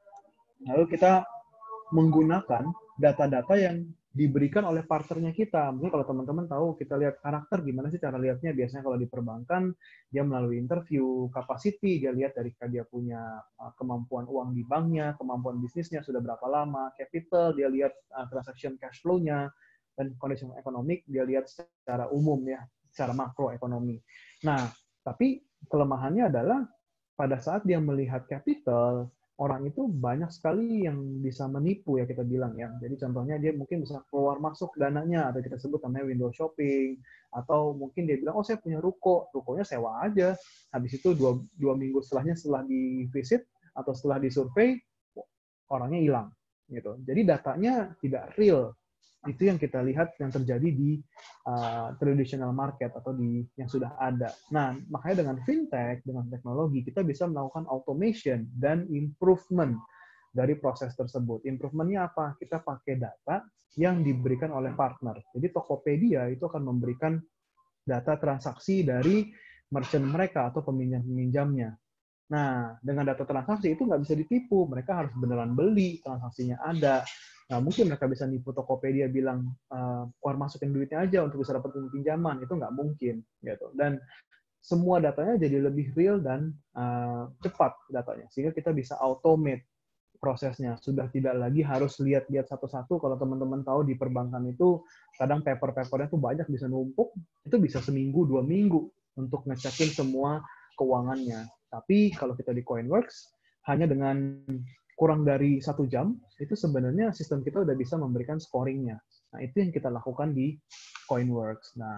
lalu kita menggunakan data-data yang diberikan oleh partnernya kita. Mungkin kalau teman-teman tahu, kita lihat karakter, gimana sih cara lihatnya? Biasanya kalau di perbankan, dia melalui interview, capacity, dia lihat dari dia punya kemampuan uang di banknya, kemampuan bisnisnya sudah berapa lama, capital, dia lihat uh, transaction cash flow-nya, dan condition ekonomik, dia lihat secara umum ya, secara makroekonomi. Nah, tapi kelemahannya adalah pada saat dia melihat capital, orang itu banyak sekali yang bisa menipu ya kita bilang ya. Jadi contohnya dia mungkin bisa keluar masuk dananya, atau kita sebut namanya window shopping, atau mungkin dia bilang, oh saya punya ruko, rukonya sewa aja. Habis itu dua, dua minggu setelahnya setelah di visit atau setelah disurvey, orangnya hilang gitu. Jadi datanya tidak real. Itu yang kita lihat yang terjadi di uh, traditional market atau di yang sudah ada. Nah, makanya dengan fintech, dengan teknologi, kita bisa melakukan automation dan improvement dari proses tersebut. Improvementnya apa? Kita pakai data yang diberikan oleh partner. Jadi Tokopedia itu akan memberikan data transaksi dari merchant mereka atau peminjam-peminjamnya. Nah, dengan data transaksi itu nggak bisa ditipu. Mereka harus beneran beli, transaksinya ada. Nah, mungkin mereka bisa nipu Tokopedia bilang, uh, keluar masukin duitnya aja untuk bisa dapat pinjaman. Itu nggak mungkin. Gitu. Dan semua datanya jadi lebih real dan uh, cepat datanya. Sehingga kita bisa automate prosesnya. Sudah tidak lagi harus lihat-lihat satu-satu. Kalau teman-teman tahu di perbankan itu, kadang paper-papernya tuh banyak, bisa numpuk. Itu bisa seminggu, dua minggu untuk ngecekin semua keuangannya. Tapi kalau kita di Coinworks, hanya dengan kurang dari satu jam, itu sebenarnya sistem kita udah bisa memberikan scoringnya. Nah, itu yang kita lakukan di Coinworks. Nah,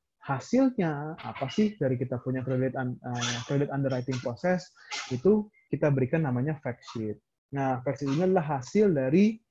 hasilnya apa sih dari kita punya credit, uh, credit underwriting proses, itu kita berikan namanya fact sheet. Nah, fact sheet ini adalah hasil dari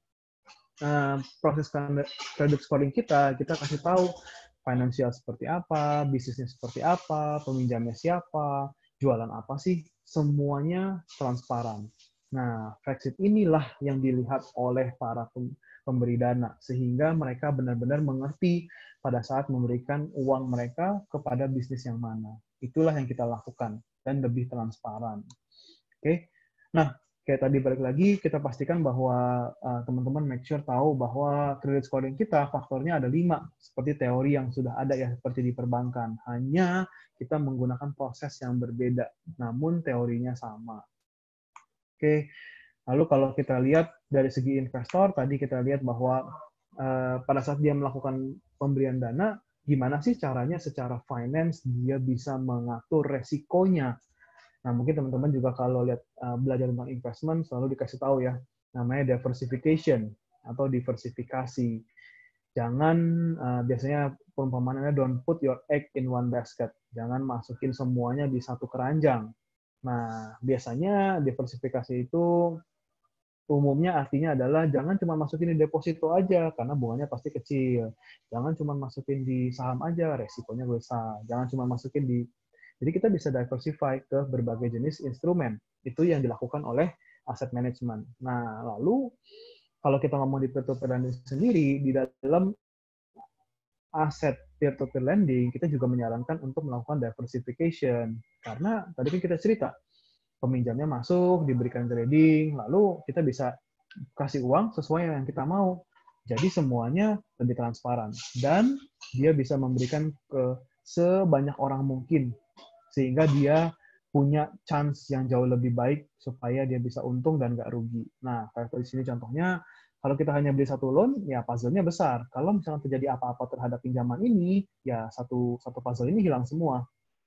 uh, proses credit scoring kita. Kita kasih tahu finansial seperti apa, bisnisnya seperti apa, peminjamnya siapa, jualan apa sih, semuanya transparan. Nah, fact sheet inilah yang dilihat oleh para pemberi dana, sehingga mereka benar-benar mengerti pada saat memberikan uang mereka kepada bisnis yang mana. Itulah yang kita lakukan, dan lebih transparan. Oke, okay? Nah, kayak tadi balik lagi, kita pastikan bahwa uh, teman-teman make sure tahu bahwa credit scoring kita faktornya ada lima, seperti teori yang sudah ada ya, seperti di perbankan. Hanya kita menggunakan proses yang berbeda, namun teorinya sama. Oke, lalu kalau kita lihat dari segi investor, tadi kita lihat bahwa uh, pada saat dia melakukan pemberian dana, gimana sih caranya secara finance dia bisa mengatur resikonya. Nah, mungkin teman-teman juga kalau lihat uh, belajar tentang investment, selalu dikasih tahu ya, namanya diversification atau diversifikasi. Jangan, uh, biasanya perumpamaannya don't put your egg in one basket. Jangan masukin semuanya di satu keranjang. Nah, biasanya diversifikasi itu umumnya artinya adalah jangan cuma masukin di deposito aja, karena bunganya pasti kecil. Jangan cuma masukin di saham aja, resikonya besar. Jangan cuma masukin di... Jadi kita bisa diversify ke berbagai jenis instrumen. Itu yang dilakukan oleh asset management. Nah, lalu kalau kita ngomong di peer-to-peer lending sendiri, di dalam aset peer-to-peer lending, kita juga menyarankan untuk melakukan diversification. Karena tadi kan kita cerita, peminjamnya masuk, diberikan trading, lalu kita bisa kasih uang sesuai yang kita mau. Jadi semuanya lebih transparan. Dan dia bisa memberikan ke sebanyak orang mungkin, sehingga dia punya chance yang jauh lebih baik supaya dia bisa untung dan nggak rugi. Nah, kayak di sini contohnya, kalau kita hanya beli satu loan, ya puzzle-nya besar. Kalau misalnya terjadi apa-apa terhadap pinjaman ini, ya satu satu puzzle ini hilang semua.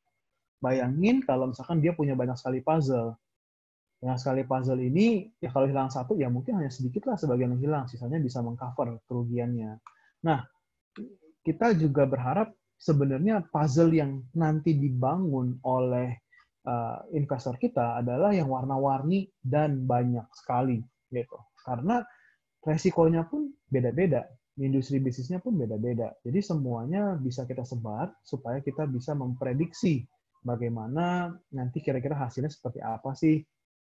Bayangin kalau misalkan dia punya banyak sekali puzzle. Banyak sekali puzzle ini, ya kalau hilang satu, ya mungkin hanya sedikit lah sebagian yang hilang. Sisanya bisa mengcover kerugiannya. Nah, kita juga berharap sebenarnya puzzle yang nanti dibangun oleh uh, investor kita adalah yang warna-warni dan banyak sekali. Gitu. Karena resikonya pun beda-beda. Industri bisnisnya pun beda-beda. Jadi semuanya bisa kita sebar supaya kita bisa memprediksi bagaimana nanti kira-kira hasilnya seperti apa sih.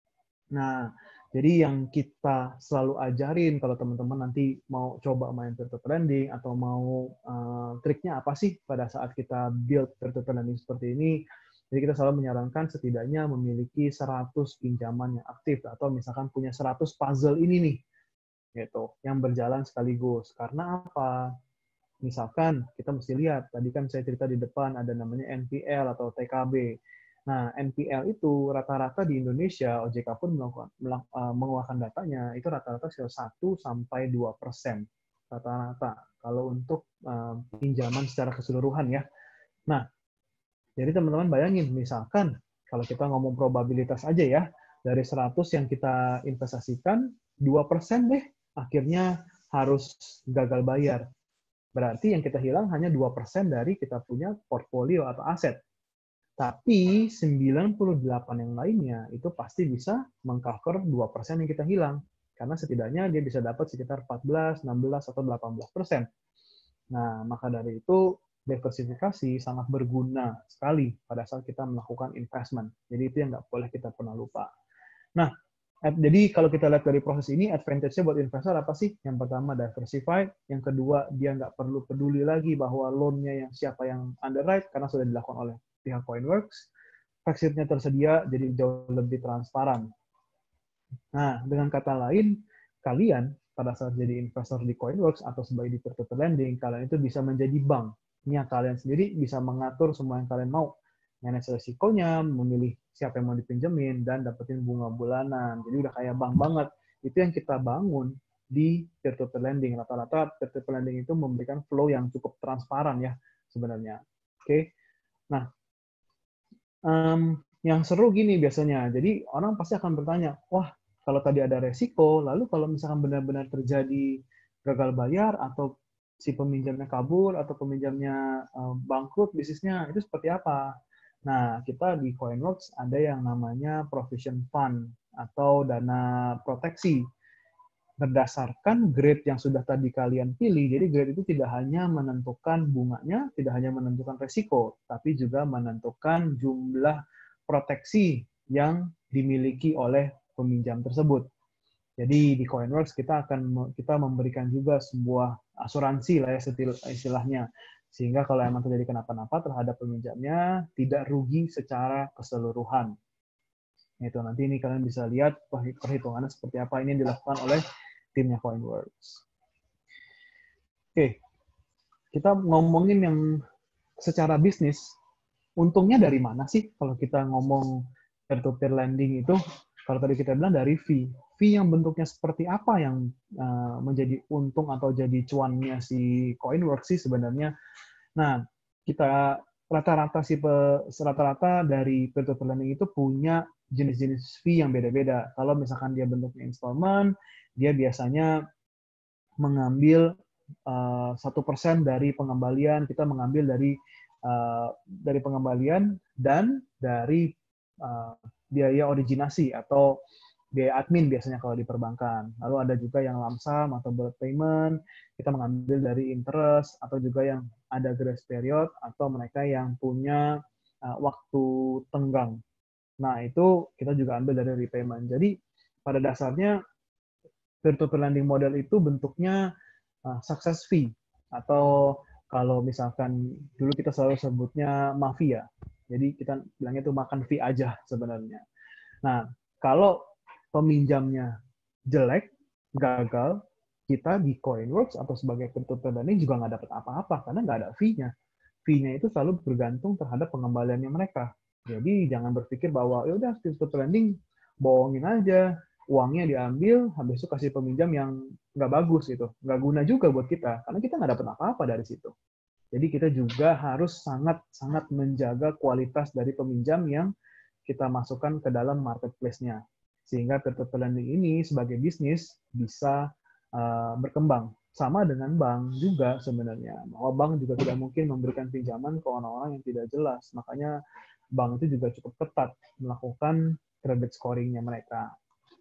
Nah, jadi yang kita selalu ajarin kalau teman-teman nanti mau coba main peer-to-peer lending atau mau uh, triknya apa sih pada saat kita build peer-to-peer lending seperti ini. Jadi kita selalu menyarankan setidaknya memiliki seratus pinjaman yang aktif atau misalkan punya seratus puzzle ini nih. Gitu, yang berjalan sekaligus. Karena apa? Misalkan kita mesti lihat, tadi kan saya cerita di depan ada namanya N P L atau T K B. Nah, N P L itu rata-rata di Indonesia, O J K pun melakukan, mengeluarkan datanya, itu rata-rata satu sampai dua persen. Rata-rata, kalau untuk uh, pinjaman secara keseluruhan ya. Nah, jadi teman-teman bayangin, misalkan kalau kita ngomong probabilitas aja ya, dari seratus yang kita investasikan, dua persen deh akhirnya harus gagal bayar. Berarti yang kita hilang hanya dua persen dari kita punya portfolio atau aset. Tapi sembilan puluh delapan yang lainnya itu pasti bisa mengcover dua persen yang kita hilang. Karena setidaknya dia bisa dapat sekitar empat belas, enam belas, atau delapan belas persen. Nah, maka dari itu diversifikasi sangat berguna sekali pada saat kita melakukan investment. Jadi itu yang nggak boleh kita pernah lupa. Nah, jadi kalau kita lihat dari proses ini, advantage-nya buat investor apa sih? Yang pertama, diversify. Yang kedua, dia nggak perlu peduli lagi bahwa loan-nya yang siapa yang underwrite, karena sudah dilakukan oleh pihak Coinworks. Fact-sheet-nya tersedia, jadi jauh lebih transparan. Nah, dengan kata lain, kalian pada saat jadi investor di Coinworks atau sebagai di peer-to-peer lending, kalian itu bisa menjadi bank. Ini kalian sendiri bisa mengatur semua yang kalian mau. Manage resikonya, memilih siapa yang mau dipinjemin, dan dapetin bunga bulanan. Jadi udah kayak bank banget. Itu yang kita bangun di peer-to-peer lending. Rata-rata peer-to-peer lending itu memberikan flow yang cukup transparan ya sebenarnya. Oke, okay? Nah, um, yang seru gini biasanya. Jadi orang pasti akan bertanya, wah kalau tadi ada resiko, lalu kalau misalkan benar-benar terjadi gagal bayar atau si peminjamnya kabur atau peminjamnya um, bangkrut bisnisnya, itu seperti apa? Nah, kita di Coinworks ada yang namanya provision fund atau dana proteksi. Berdasarkan grade yang sudah tadi kalian pilih, jadi grade itu tidak hanya menentukan bunganya, tidak hanya menentukan resiko, tapi juga menentukan jumlah proteksi yang dimiliki oleh peminjam tersebut. Jadi di Coinworks kita akan kita memberikan juga sebuah asuransi lah ya istilahnya. Sehingga kalau emang terjadi kenapa-napa terhadap peminjamnya, tidak rugi secara keseluruhan. Itu nanti ini kalian bisa lihat perhitungannya seperti apa. Ini yang dilakukan oleh timnya Coinworks. Oke, kita ngomongin yang secara bisnis, untungnya dari mana sih kalau kita ngomong peer-to-peer lending itu? Kalau tadi kita bilang dari fee. Fee yang bentuknya seperti apa yang uh, menjadi untung atau jadi cuannya si Coinworks sih sebenarnya. Nah, kita rata-rata si rata-rata dari peer-to-peer lending itu punya jenis-jenis fee yang beda-beda. Kalau misalkan dia bentuknya installment, dia biasanya mengambil satu persen dari pengembalian kita mengambil dari uh, dari pengembalian dan dari uh, biaya originasi atau biaya admin biasanya kalau di perbankan. Lalu ada juga yang lump sum atau bullet payment, kita mengambil dari interest, atau juga yang ada grace period, atau mereka yang punya uh, waktu tenggang. Nah, itu kita juga ambil dari repayment. Jadi, pada dasarnya, peer-to-peer lending model itu bentuknya uh, success fee, atau kalau misalkan dulu kita selalu sebutnya mafia. Jadi, kita bilangnya itu makan fee aja sebenarnya. Nah, kalau peminjamnya jelek, gagal, kita di Coinworks atau sebagai peer-to-peer lending juga nggak dapat apa-apa, karena nggak ada fee-nya. Fee-nya itu selalu bergantung terhadap pengembaliannya mereka. Jadi jangan berpikir bahwa ya udah peer-to-peer lending bohongin aja, uangnya diambil, habis itu kasih peminjam yang nggak bagus gitu, nggak guna juga buat kita, karena kita nggak dapat apa-apa dari situ. Jadi kita juga harus sangat-sangat menjaga kualitas dari peminjam yang kita masukkan ke dalam marketplace-nya, sehingga peer-to-peer lending ini sebagai bisnis bisa uh, berkembang. Sama dengan bank juga sebenarnya, bahwa bank juga tidak mungkin memberikan pinjaman ke orang-orang yang tidak jelas, makanya bank itu juga cukup ketat melakukan credit scoring-nya mereka.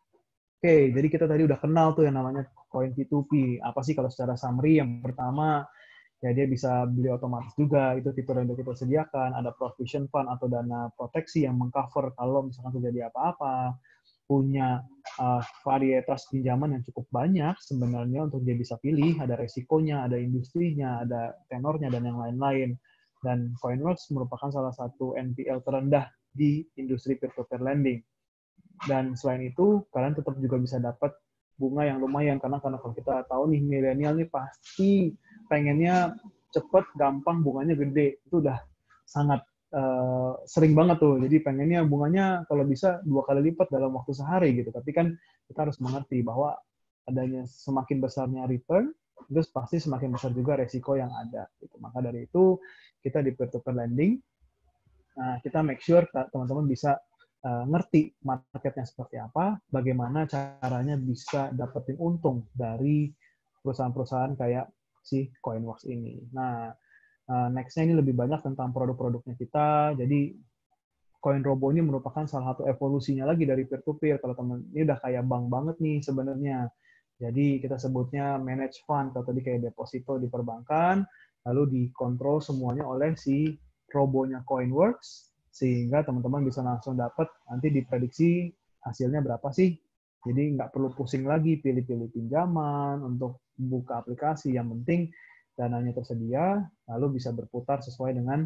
Oke, jadi kita tadi udah kenal tuh yang namanya Coin P to P. Apa sih kalau secara summary? Yang pertama, ya dia bisa beli otomatis juga, itu fitur yang kita sediakan. Ada provision fund atau dana proteksi yang mengcover kalau misalkan terjadi apa-apa. Punya uh, varietas pinjaman yang cukup banyak sebenarnya untuk dia bisa pilih. Ada resikonya, ada industrinya, ada tenornya, dan yang lain-lain. Dan Coinworks merupakan salah satu N P L terendah di industri peer-to-peer lending. Dan selain itu, kalian tetap juga bisa dapat bunga yang lumayan, karena karena kalau kita tahu nih, milenial nih pasti pengennya cepet, gampang, bunganya gede. Itu udah sangat uh, sering banget tuh. Jadi pengennya bunganya kalau bisa dua kali lipat dalam waktu sehari gitu. Tapi kan kita harus mengerti bahwa adanya semakin besarnya return, terus pasti semakin besar juga resiko yang ada. Gitu. Maka dari itu, kita di peer-to-peer lending, nah, kita make sure teman-teman bisa uh, ngerti marketnya seperti apa, bagaimana caranya bisa dapetin untung dari perusahaan-perusahaan kayak si Coinworks ini. Nah, uh, next-nya ini lebih banyak tentang produk-produknya kita. Jadi, CoinRobo ini merupakan salah satu evolusinya lagi dari peer-to-peer. Kalau teman ini udah kayak bank banget nih sebenarnya. Jadi, kita sebutnya manage fund, atau tadi kayak deposito di perbankan, lalu dikontrol semuanya oleh si robonya Coinworks, sehingga teman-teman bisa langsung dapat nanti diprediksi hasilnya berapa sih. Jadi nggak perlu pusing lagi pilih-pilih pinjaman untuk buka aplikasi. Yang penting dananya tersedia, lalu bisa berputar sesuai dengan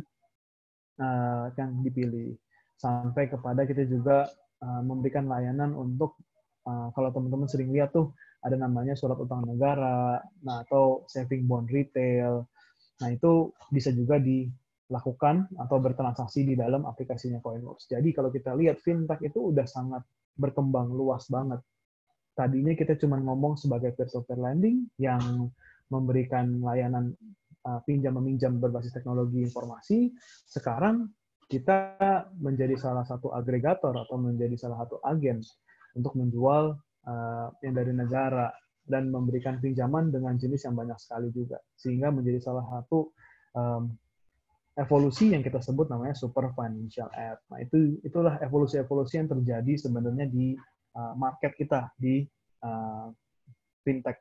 uh, yang dipilih. Sampai kepada kita juga uh, memberikan layanan untuk, uh, kalau teman-teman sering lihat tuh, ada namanya surat utang negara, nah atau saving bond retail. Nah itu bisa juga di lakukan atau bertransaksi di dalam aplikasinya Coinworks. Jadi kalau kita lihat fintech itu udah sangat berkembang luas banget. Tadinya kita cuma ngomong sebagai peer-to-peer lending yang memberikan layanan uh, pinjam-meminjam berbasis teknologi informasi. Sekarang kita menjadi salah satu agregator atau menjadi salah satu agen untuk menjual uh, yang dari negara dan memberikan pinjaman dengan jenis yang banyak sekali juga. Sehingga menjadi salah satu um, evolusi yang kita sebut namanya super financial app. Nah, itu itulah evolusi-evolusi yang terjadi sebenarnya di uh, market kita di uh, fintech.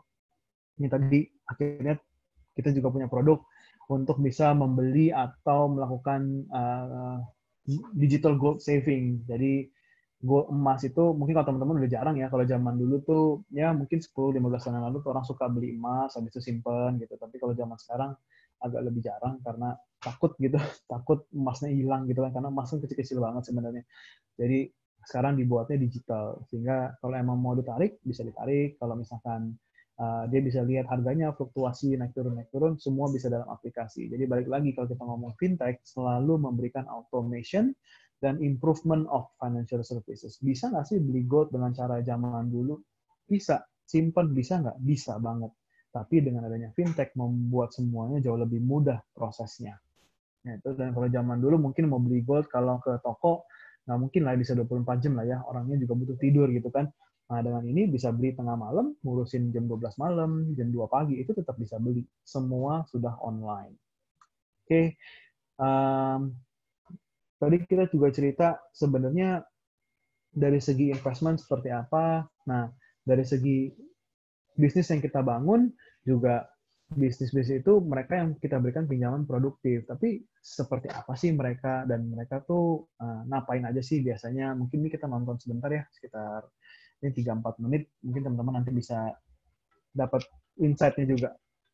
Ini tadi akhirnya kita juga punya produk untuk bisa membeli atau melakukan uh, digital gold saving. Jadi gold emas itu mungkin kalau teman-teman udah jarang ya. Kalau zaman dulu tuh ya mungkin sepuluh sampai lima belas tahun lalu tuh orang suka beli emas habis itu simpen gitu. Tapi kalau zaman sekarang agak lebih jarang karena takut gitu, takut emasnya hilang gitu kan, karena emas kan kecil-kecil banget sebenarnya. Jadi sekarang dibuatnya digital, sehingga kalau emang mau ditarik, bisa ditarik. Kalau misalkan uh, dia bisa lihat harganya, fluktuasi, naik turun, naik turun, semua bisa dalam aplikasi. Jadi balik lagi, kalau kita ngomong fintech, selalu memberikan automation dan improvement of financial services. Bisa nggak sih beli gold dengan cara zaman dulu? Bisa. Simpan bisa nggak? Bisa banget. Tapi dengan adanya fintech membuat semuanya jauh lebih mudah prosesnya. Nah, itu. Dan kalau zaman dulu mungkin mau beli gold kalau ke toko nggak mungkin lah bisa dua puluh empat jam lah ya, orangnya juga butuh tidur gitu kan. Nah, dengan ini bisa beli tengah malam, ngurusin jam dua belas malam, jam dua pagi, itu tetap bisa beli. Semua sudah online. Oke, okay. um, tadi kita juga cerita sebenarnya dari segi investment seperti apa. Nah, dari segi bisnis yang kita bangun, juga bisnis-bisnis itu mereka yang kita berikan pinjaman produktif. Tapi seperti apa sih mereka, dan mereka tuh uh, ngapain aja sih biasanya? Mungkin ini kita nonton sebentar ya, sekitar ini tiga sampai empat menit, mungkin teman-teman nanti bisa dapat insight-nya juga.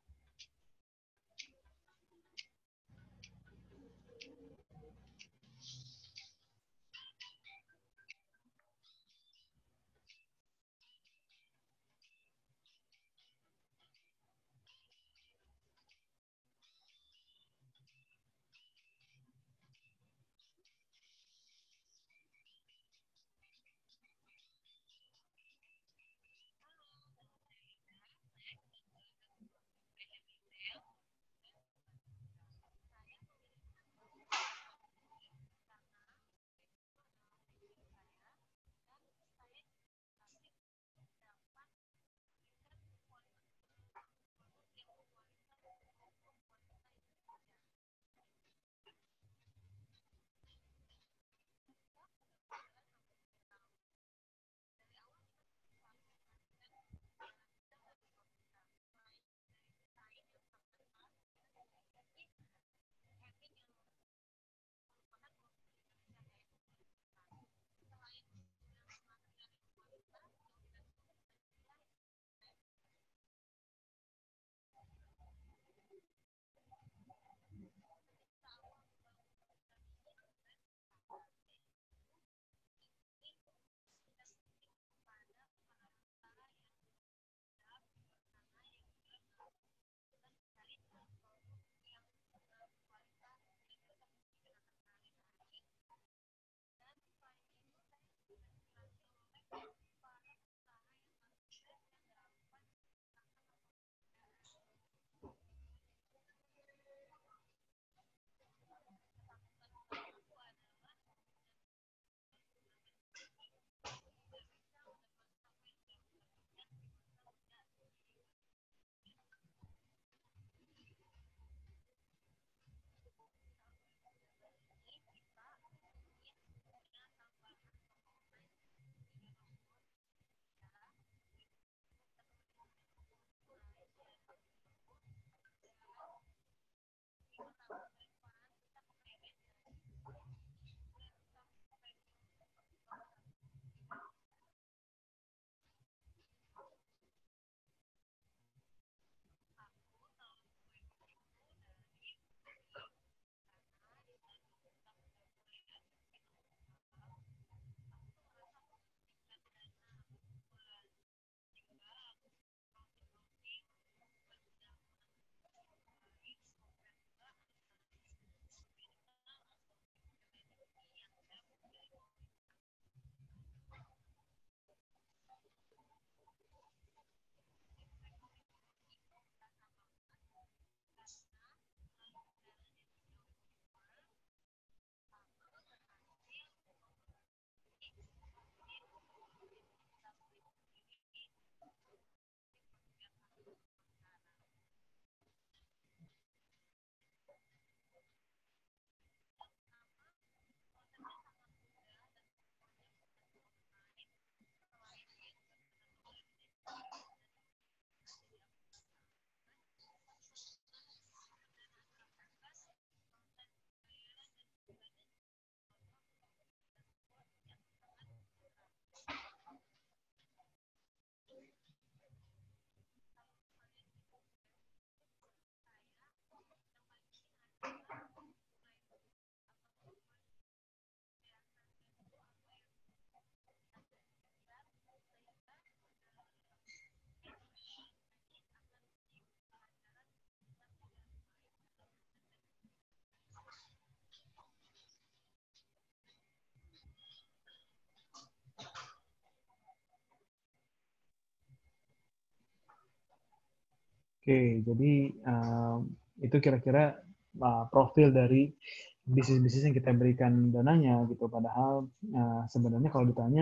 Oke, jadi um, itu kira-kira uh, profil dari bisnis-bisnis yang kita berikan dananya gitu. Padahal uh, sebenarnya kalau ditanya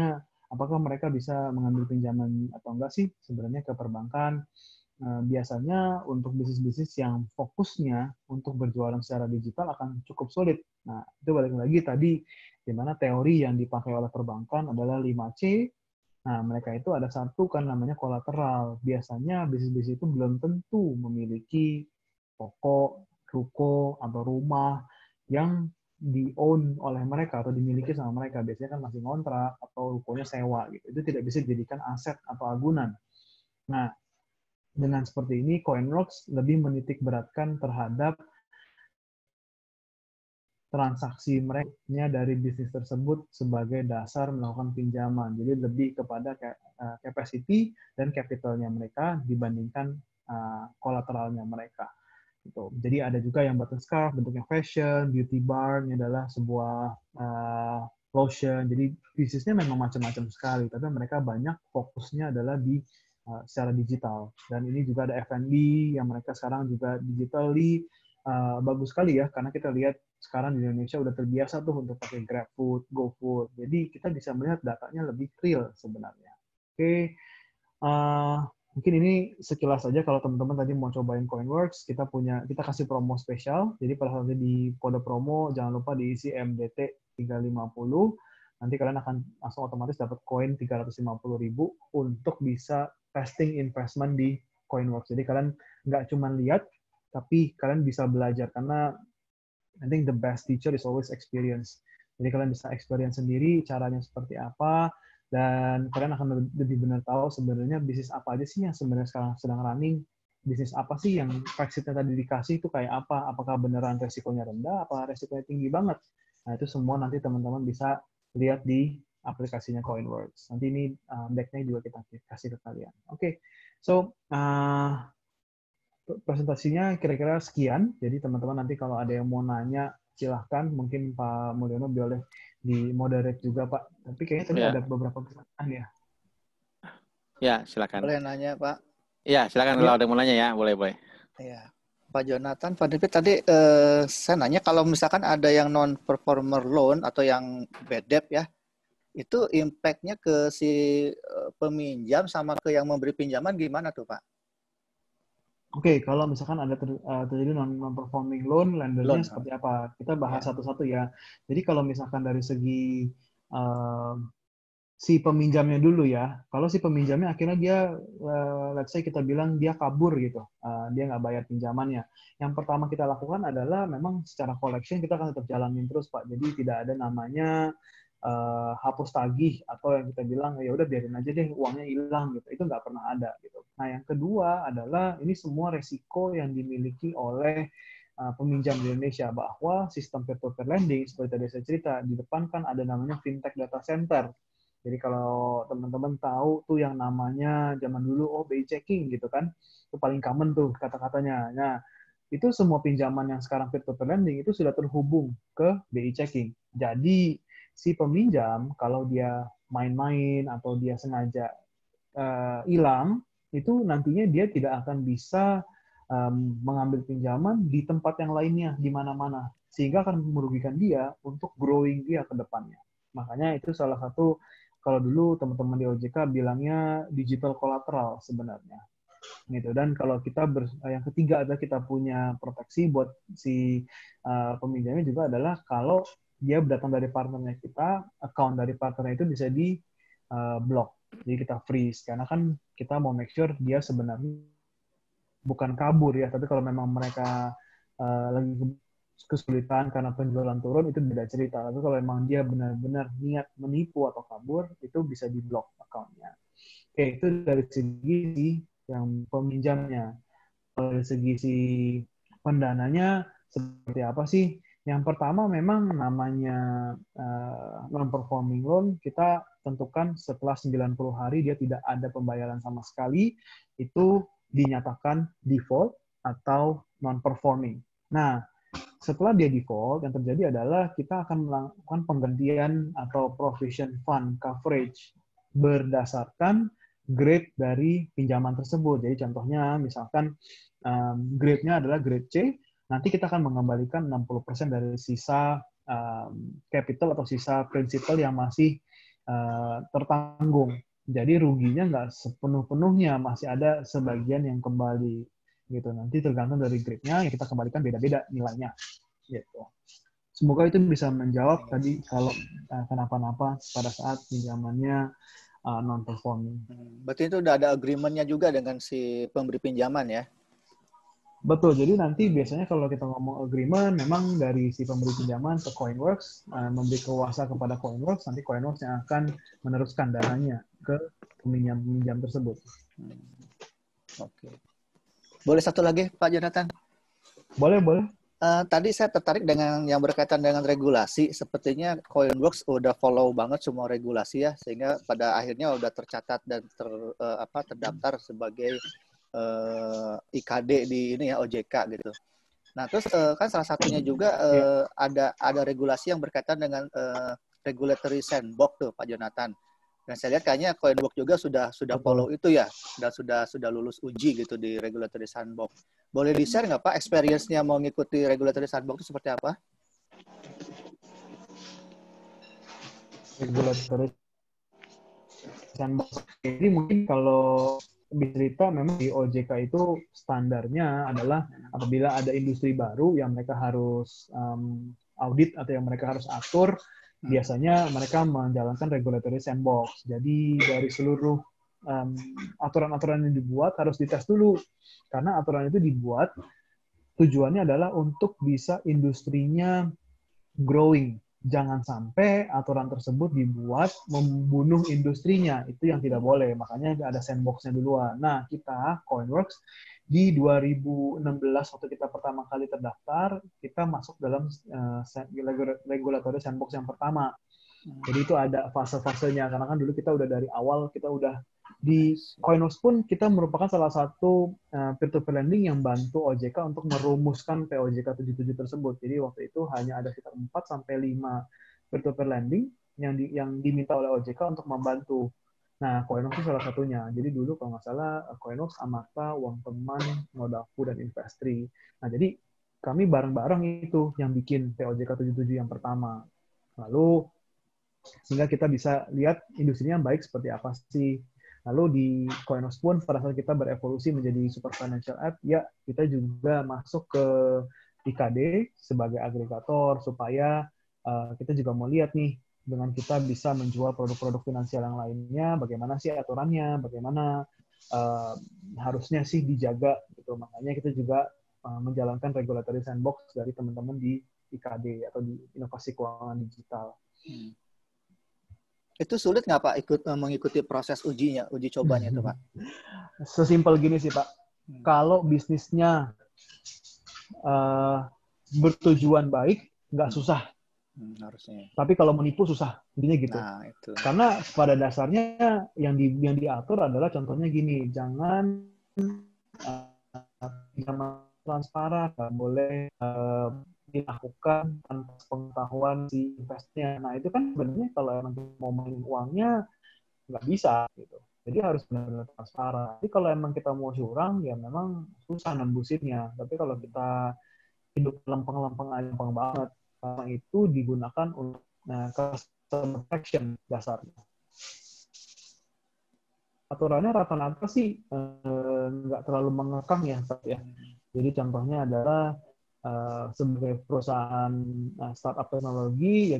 apakah mereka bisa mengambil pinjaman atau enggak sih sebenarnya ke perbankan. Nah, biasanya untuk bisnis-bisnis yang fokusnya untuk berjualan secara digital akan cukup sulit. Nah, itu balik lagi tadi, di mana teori yang dipakai oleh perbankan adalah lima C. Nah, mereka itu ada satu kan namanya kolateral. Biasanya bisnis-bisnis itu belum tentu memiliki toko, ruko, atau rumah yang di-own oleh mereka atau dimiliki sama mereka. Biasanya kan masih ngontrak atau rukonya sewa. Gitu. Itu tidak bisa dijadikan aset atau agunan. Nah, dengan seperti ini, CoinWorks lebih menitik beratkan terhadap transaksi mereka dari bisnis tersebut sebagai dasar melakukan pinjaman. Jadi lebih kepada capacity dan capitalnya mereka dibandingkan kolateralnya mereka. Gitu. Jadi ada juga yang button scarf, bentuknya fashion, beauty bar, ini adalah sebuah uh, lotion. Jadi bisnisnya memang macam-macam sekali, tapi mereka banyak fokusnya adalah di uh, secara digital. Dan ini juga ada F and B yang mereka sekarang juga digitally uh, bagus sekali ya, karena kita lihat sekarang di Indonesia udah terbiasa tuh untuk pakai GrabFood, GoFood. Jadi kita bisa melihat datanya lebih real sebenarnya. Oke. Okay. Uh, Mungkin ini sekilas saja kalau teman-teman tadi mau cobain CoinWorks, kita punya kita kasih promo spesial. Jadi pada saat di kode promo jangan lupa diisi M D T tiga ratus lima puluh. Nanti kalian akan langsung otomatis dapat koin tiga ratus lima puluh ribu untuk bisa testing investment di CoinWorks. Jadi kalian nggak cuma lihat, tapi kalian bisa belajar karena I think the best teacher is always experience. Jadi kalian bisa experience sendiri caranya seperti apa. Dan kalian akan lebih benar tahu sebenarnya bisnis apa aja sih yang sebenarnya sekarang sedang running, bisnis apa sih yang exit-nya tadi dikasih itu kayak apa, apakah beneran resikonya rendah, apa resikonya tinggi banget. Nah itu semua nanti teman-teman bisa lihat di aplikasinya CoinWorks. Nanti ini uh, deck-nya juga kita kasih ke kalian. Oke, okay. so uh, presentasinya kira-kira sekian. Jadi teman-teman nanti kalau ada yang mau nanya, silahkan. Mungkin Pak Mulyono boleh di moderate juga Pak. Tapi kayaknya tadi ya. Ada beberapa pertanyaan ya. Ya, silakan. Boleh nanya Pak? Ya, silakan kalau ya. Ada yang mau nanya ya, boleh boleh. Ya, Pak Jonathan, Pak David tadi eh, saya nanya kalau misalkan ada yang non performer loan atau yang bad debt ya, itu impact-nya ke si uh, peminjam sama ke yang memberi pinjaman gimana tuh Pak? Oke, okay, kalau misalkan ada ter, uh, terjadi non-performing loan, lendernya loan. Seperti apa? Kita bahas satu-satu ya. Jadi kalau misalkan dari segi uh, si peminjamnya dulu ya, kalau si peminjamnya akhirnya dia, uh, let's say kita bilang dia kabur gitu, uh, dia nggak bayar pinjamannya. Yang pertama kita lakukan adalah memang secara collection kita akan tetap jalanin terus Pak. Jadi tidak ada namanya Uh, hapus tagih atau yang kita bilang ya udah biarin aja deh uangnya hilang gitu, itu nggak pernah ada gitu. Nah yang kedua adalah ini semua resiko yang dimiliki oleh uh, peminjam di Indonesia, bahwa sistem peer-to-peer lending seperti tadi saya cerita di depan kan ada namanya fintech data center. Jadi kalau teman-teman tahu tuh yang namanya zaman dulu oh B I checking gitu kan, itu paling common tuh kata-katanya. Nah itu semua pinjaman yang sekarang peer-to-peer lending itu sudah terhubung ke B I checking. Jadi si peminjam kalau dia main-main atau dia sengaja hilang, uh, itu nantinya dia tidak akan bisa um, mengambil pinjaman di tempat yang lainnya, di mana-mana. Sehingga akan merugikan dia untuk growing dia ke depannya. Makanya itu salah satu, kalau dulu teman-teman di O J K bilangnya digital collateral sebenarnya. Gitu. Dan kalau kita ber, yang ketiga adalah kita punya proteksi buat si uh, peminjamnya juga adalah kalau dia datang dari partnernya kita, account dari partnernya itu bisa di uh, block, jadi kita freeze karena kan kita mau make sure dia sebenarnya bukan kabur ya, tapi kalau memang mereka uh, lagi kesulitan karena penjualan turun itu beda cerita. Tapi kalau memang dia benar-benar niat menipu atau kabur itu bisa di block accountnya. Oke, itu dari segi yang peminjamnya. Kalau dari segi si pendananya seperti apa sih? Yang pertama memang namanya uh, non-performing loan, kita tentukan setelah sembilan puluh hari dia tidak ada pembayaran sama sekali, itu dinyatakan default atau non-performing. Nah, setelah dia default, yang terjadi adalah kita akan melakukan penggantian atau provision fund coverage berdasarkan grade dari pinjaman tersebut. Jadi contohnya misalkan um, grade-nya adalah grade C, nanti kita akan mengembalikan enam puluh persen dari sisa um, capital atau sisa principal yang masih uh, tertanggung. Jadi ruginya nggak sepenuh-penuhnya, masih ada sebagian yang kembali gitu. Nanti tergantung dari grade-nya yang kita kembalikan beda-beda nilainya gitu. Semoga itu bisa menjawab tadi kalau uh, kenapa-napa pada saat pinjamannya uh, non-performing. Berarti itu udah ada agreement-nya juga dengan si pemberi pinjaman ya? Betul, jadi nanti biasanya kalau kita ngomong agreement, memang dari si pemberi pinjaman ke Coinworks, uh, memberi kuasa kepada Coinworks, nanti Coinworks yang akan meneruskan dananya ke peminjam-peminjam tersebut. Hmm. Oke. Okay. Boleh satu lagi, Pak Jonathan? Boleh, boleh. Uh, tadi saya tertarik dengan yang berkaitan dengan regulasi. Sepertinya Coinworks udah follow banget semua regulasi ya, sehingga pada akhirnya udah tercatat dan ter, uh, apa, terdaftar sebagai Uh, I K D di ini ya O J K gitu. Nah terus uh, kan salah satunya juga uh, yeah. ada ada regulasi yang berkaitan dengan uh, regulatory sandbox tuh Pak Jonathan. Dan saya lihat kayaknya Coinworks juga sudah sudah follow itu ya dan sudah sudah lulus uji gitu di regulatory sandbox. Boleh di share nggak Pak experience-nya mau ngikuti regulatory sandbox itu seperti apa? Regulatory sandbox ini mungkin kalau cerita memang di O J K itu standarnya adalah apabila ada industri baru yang mereka harus um, audit atau yang mereka harus atur, biasanya mereka menjalankan regulatory sandbox. Jadi dari seluruh um, aturan-aturan yang dibuat harus dites dulu, karena aturan itu dibuat tujuannya adalah untuk bisa industrinya growing. Jangan sampai aturan tersebut dibuat membunuh industrinya. Itu yang tidak boleh. Makanya ada sandbox-nya duluan. Nah, kita, Coinworks, di dua ribu enam belas waktu kita pertama kali terdaftar, kita masuk dalam uh, regulatory sandbox yang pertama. Jadi itu ada fase-fasenya. Karena kan dulu kita udah dari awal, kita udah di Coinworks pun kita merupakan salah satu uh, peer-to-peer lending yang bantu O J K untuk merumuskan P O J K tujuh puluh tujuh tersebut. Jadi waktu itu hanya ada sekitar empat sampai lima peer-to-peer lending yang di, yang diminta oleh O J K untuk membantu. Nah, Coinworks itu salah satunya. Jadi dulu kalau nggak salah Coinworks, Amarta, Uang Teman, Modalku, dan Investri. Nah, jadi kami bareng-bareng itu yang bikin P O J K tujuh puluh tujuh yang pertama. Lalu sehingga kita bisa lihat industrinya baik seperti apa sih. Lalu di Coinworks pun pada saat kita berevolusi menjadi super financial app, ya kita juga masuk ke I K D sebagai agregator supaya uh, kita juga mau lihat nih dengan kita bisa menjual produk-produk finansial yang lainnya, bagaimana sih aturannya, bagaimana uh, harusnya sih dijaga gitu. Makanya kita juga uh, menjalankan regulatory sandbox dari teman-teman di I K D atau di inovasi keuangan digital. Hmm. Itu sulit nggak Pak ikut mengikuti proses ujinya, uji cobanya itu Pak? Sesimpel gini sih Pak, hmm. kalau bisnisnya uh, bertujuan baik, nggak susah. Hmm, harusnya. Tapi kalau menipu susah, intinya gitu. Nah, itu. Karena pada dasarnya yang di yang diatur adalah contohnya gini, jangan uh, transparan, nggak boleh uh, dilakukan tanpa pengetahuan si investornya. Nah itu kan sebenarnya kalau emang mau main uangnya nggak bisa gitu. Jadi harus benar-benar transparan. Jadi kalau emang kita mau curang ya memang susah nembusinnya. Tapi kalau kita hidup lempeng-lempeng aja lempeng banget, karena itu digunakan untuk nah, customer protection dasarnya. Aturannya rata-rata sih eh, nggak terlalu mengekang ya, ya. Jadi contohnya adalah Uh, sebagai perusahaan uh, startup teknologi ya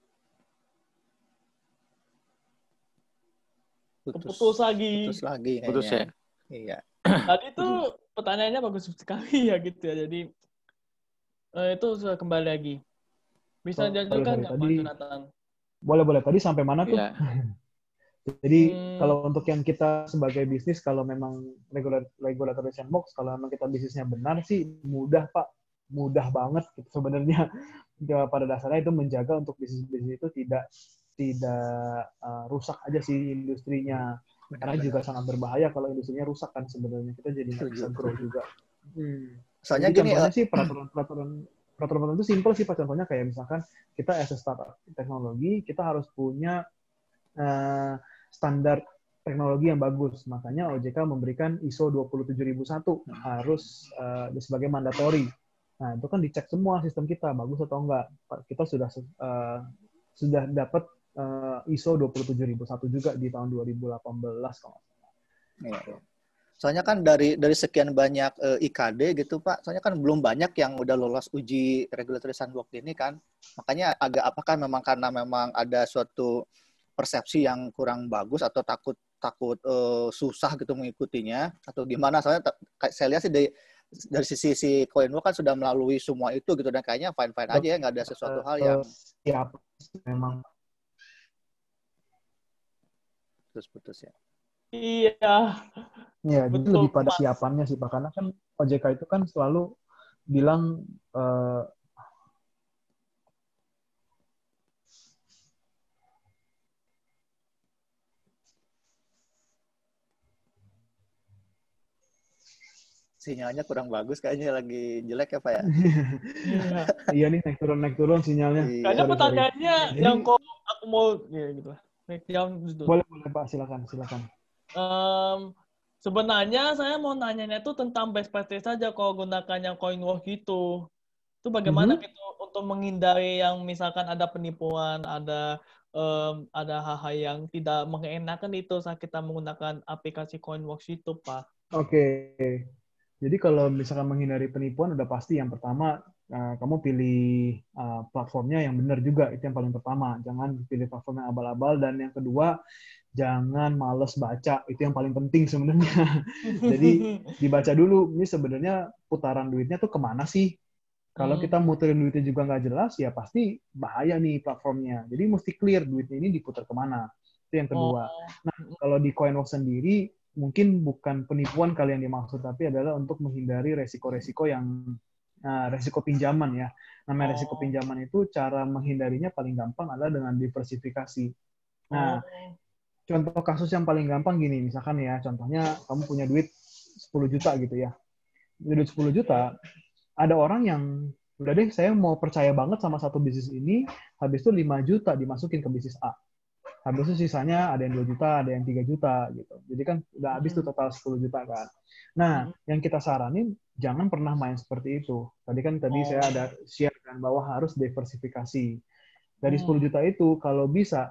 putus, putus lagi putus lagi putus ya iya tadi tuh pertanyaannya bagus sekali ya gitu ya jadi uh, itu sudah kembali lagi bisa oh, dilanjutkan nggak Pak Jonathan? Boleh boleh tadi sampai mana tuh ya. Jadi hmm. kalau untuk yang kita sebagai bisnis kalau memang regulatory sandbox kalau memang kita bisnisnya benar sih mudah Pak mudah banget gitu sebenarnya pada dasarnya itu menjaga untuk bisnis-bisnis itu tidak tidak uh, rusak aja sih industrinya karena benar, juga benar. Sangat berbahaya kalau industrinya rusak kan sebenarnya kita jadi nggak bisa grow juga. Hmm. Soalnya jadi gini contohnya uh, sih peraturan-peraturan peraturan itu simpel sih Pak contohnya kayak misalkan kita as a startup teknologi kita harus punya uh, standar teknologi yang bagus makanya O J K memberikan I S O dua puluh tujuh ribu satu harus uh, sebagai mandatori. Nah, itu kan dicek semua sistem kita, bagus atau enggak. Kita sudah uh, sudah dapat uh, I S O dua puluh tujuh ribu satu juga di tahun dua ribu delapan belas kalau nggak salah. Iya, iya. Soalnya kan dari dari sekian banyak uh, I K D gitu Pak, soalnya kan belum banyak yang udah lolos uji regulatory sandbox ini kan. Makanya agak apakah memang karena memang ada suatu persepsi yang kurang bagus atau takut takut uh, susah gitu mengikutinya atau gimana? Soalnya saya lihat sih dari dari sisi si CoinWorks kan sudah melalui semua itu gitu dan kayaknya fine-fine aja ya, nggak ada sesuatu hal yang siap memang putus-putus ya. Iya. Ya, jadi Betul, lebih pada Pak. siapannya sih Pak, karena kan O J K itu kan selalu bilang uh, sinyalnya kurang bagus kayaknya lagi jelek ya Pak ya. Iya. Iya nih naik turun naik turun sinyalnya. Iya. Kayaknya Sorry, pertanyaannya sorry. yang Jadi- kok aku mau ya gitu lah. Yang gitu. Boleh boleh Pak, silakan silakan. Em, sebenarnya saya mau nanyanya itu tentang best practice saja kalau gunakan yang CoinWorks itu. Itu bagaimana Mhm. gitu untuk menghindari yang misalkan ada penipuan, ada em, ada hal-hal yang tidak mengenakan itu saat kita menggunakan aplikasi CoinWorks itu, Pak. Oke. Jadi kalau misalkan menghindari penipuan udah pasti yang pertama uh, kamu pilih uh, platformnya yang benar juga, itu yang paling pertama. Jangan pilih platform yang abal-abal, dan yang kedua jangan males baca, itu yang paling penting sebenarnya. Jadi dibaca dulu, ini sebenarnya putaran duitnya tuh kemana sih? Kalau Hmm. kita muterin duitnya juga nggak jelas, ya pasti bahaya nih platformnya. Jadi mesti clear duitnya ini diputar kemana. Itu yang kedua. Oh. Nah, kalau di CoinWorks sendiri, mungkin bukan penipuan kali yang dimaksud, tapi adalah untuk menghindari resiko-resiko yang nah, resiko pinjaman ya. Namanya resiko Oh. pinjaman itu cara menghindarinya paling gampang adalah dengan diversifikasi. Nah, Oh. contoh kasus yang paling gampang gini, misalkan ya, contohnya kamu punya duit sepuluh juta gitu ya. Duit sepuluh juta, ada orang yang udah deh saya mau percaya banget sama satu bisnis ini, habis itu lima juta dimasukin ke bisnis A. Habis itu sisanya ada yang dua juta, ada yang tiga juta gitu. Jadi kan udah habis tuh total sepuluh juta kan. Nah, yang kita saranin jangan pernah main seperti itu. Tadi kan tadi Oh. saya ada share kan bahwa harus diversifikasi. Dari Hmm. sepuluh juta itu kalau bisa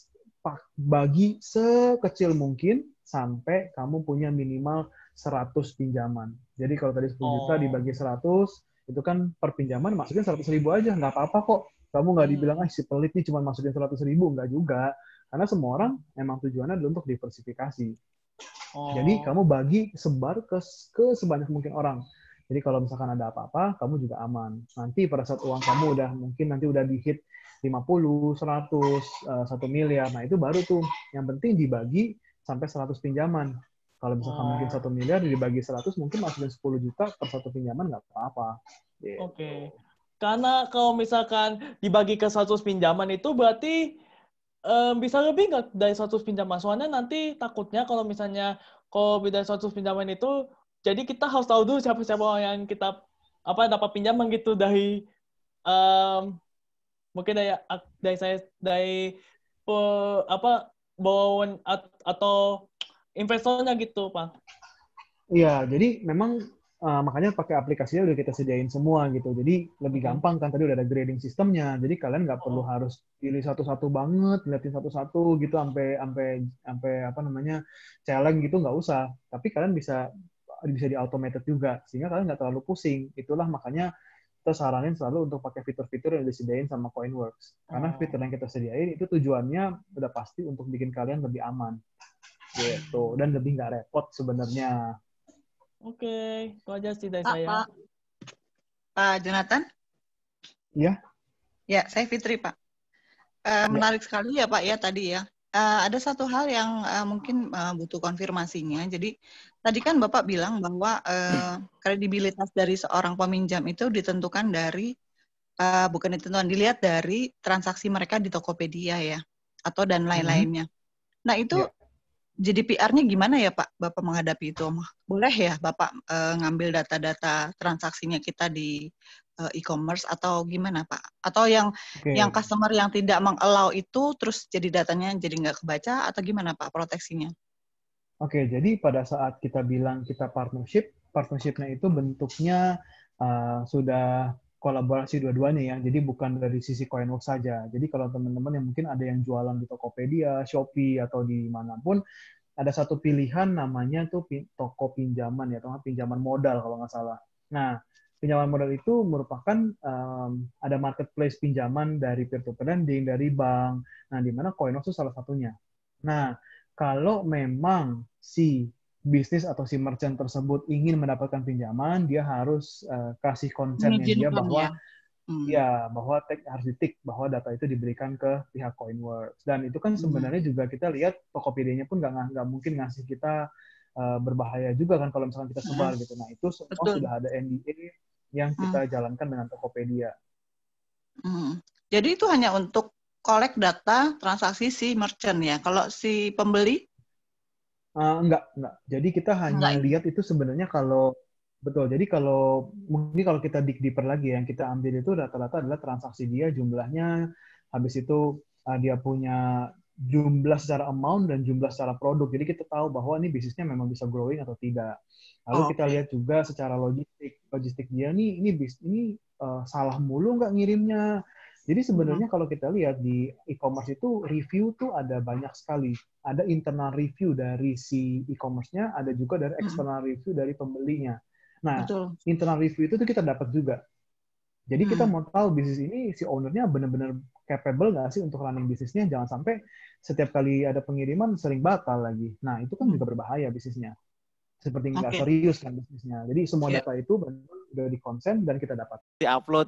bagi sekecil mungkin sampai kamu punya minimal seratus pinjaman. Jadi kalau tadi sepuluh juta Oh. dibagi seratus, itu kan per pinjaman masukin seratus ribu aja, nggak apa-apa kok. Kamu nggak Hmm. dibilang, ah si pelit nih cuma masukin seratus ribu, nggak juga. Karena semua orang emang tujuannya adalah untuk diversifikasi. Oh. Jadi kamu bagi, sebar ke, ke sebanyak mungkin orang. Jadi kalau misalkan ada apa-apa, kamu juga aman. Nanti pada saat uang kamu udah mungkin nanti udah di-hit lima puluh, seratus, satu miliar. Nah itu baru tuh. Yang penting dibagi sampai seratus pinjaman. Kalau misalkan Oh. mungkin satu miliar dibagi seratus, mungkin masukin sepuluh juta per satu pinjaman nggak apa-apa. Gitu. Oke. Karena kalau misalkan dibagi ke seratus pinjaman itu berarti em, bisa lebih nggak dari seratus pinjaman? Soalnya nanti takutnya kalau misalnya kalau dari seratus pinjaman itu, jadi kita harus tahu dulu siapa-siapa yang kita apa dapat pinjaman gitu dari em, mungkin dari dari saya dari pe- apa bawaan atau investornya gitu, Pak. Iya, jadi memang uh, makanya pakai aplikasinya udah kita sediain semua gitu. Jadi lebih Mhm. gampang kan, tadi udah ada grading sistemnya. Jadi kalian nggak perlu Oh. harus pilih satu-satu banget, liatin satu-satu gitu sampai sampai sampai apa namanya challenge gitu, nggak usah. Tapi kalian bisa bisa di automated juga sehingga kalian nggak terlalu pusing. Itulah makanya kita saranin selalu untuk pakai fitur-fitur yang disediain sama CoinWorks. Karena Oh. fitur yang kita sediain itu tujuannya udah pasti untuk bikin kalian lebih aman gitu dan lebih nggak repot sebenarnya. Oke, itu aja sih dari Pak, saya. Pak, Pak Jonathan? Iya. Ya, saya Fitri, Pak. Uh, menarik sekali ya, Pak, ya, tadi ya. Uh, ada satu hal yang uh, mungkin uh, butuh konfirmasinya. Jadi, tadi kan Bapak bilang bahwa uh, kredibilitas dari seorang peminjam itu ditentukan dari, uh, bukan ditentukan, dilihat dari transaksi mereka di Tokopedia ya, atau dan lain-lainnya. Nah, itu Ya. G D P R-nya gimana ya Pak, Bapak menghadapi itu? Boleh ya Bapak uh, ngambil data-data transaksinya kita di uh, e-commerce atau gimana Pak? Atau yang Oke. yang customer yang tidak meng-allow itu terus jadi datanya jadi nggak kebaca atau gimana Pak proteksinya? Oke, jadi pada saat kita bilang kita partnership, partnership-nya itu bentuknya uh, sudah kolaborasi dua-duanya ya. Jadi bukan dari sisi Coinworks saja. Jadi kalau teman-teman yang mungkin ada yang jualan di Tokopedia, Shopee atau di manapun, ada satu pilihan namanya tuh toko pinjaman ya, atau pinjaman modal kalau nggak salah. Nah, pinjaman modal itu merupakan um, ada marketplace pinjaman dari peer-to-peer lending, dari bank. Nah, di mana Coinworks itu salah satunya. Nah, kalau memang si bisnis atau si merchant tersebut ingin mendapatkan pinjaman, dia harus uh, kasih konsennya dia bahwa ya. Hmm. ya bahwa tek, harus ditik bahwa data itu diberikan ke pihak Coinworks. Dan itu kan sebenarnya hmm. juga kita lihat Tokopedia-nya pun nggak nggak mungkin ngasih kita uh, berbahaya juga kan kalau misalkan kita sebar hmm. gitu. Nah itu semua Betul. Sudah ada N D A yang kita hmm. jalankan dengan Tokopedia. Hmm. Jadi itu hanya untuk collect data transaksi si merchant ya. Kalau si pembeli Uh, enggak, enggak. Jadi kita hanya enggak. Lihat itu sebenarnya kalau betul. Jadi kalau mungkin kalau kita dig deeper lagi yang kita ambil itu rata-rata adalah transaksi dia jumlahnya, habis itu uh, dia punya jumlah secara amount dan jumlah secara produk. Jadi kita tahu bahwa ini bisnisnya memang bisa growing atau tidak. Lalu oh, kita okay. lihat juga secara logistik, logistik dia nih ini bis ini uh, salah mulu nggak ngirimnya. Jadi sebenarnya hmm. kalau kita lihat di e-commerce itu review tuh ada banyak sekali. Ada internal review dari si e-commerce-nya, ada juga dari external hmm. review dari pembelinya. Nah, Betul. internal review itu tuh kita dapat juga. Jadi hmm. kita mau tahu bisnis ini si owner-nya benar-benar capable nggak sih untuk running bisnisnya. Jangan sampai setiap kali ada pengiriman sering batal lagi. Nah, itu kan hmm. juga berbahaya bisnisnya. Seperti nggak okay. serius kan bisnisnya. Jadi semua yeah. data itu sudah di-consent dan kita dapat. Di-upload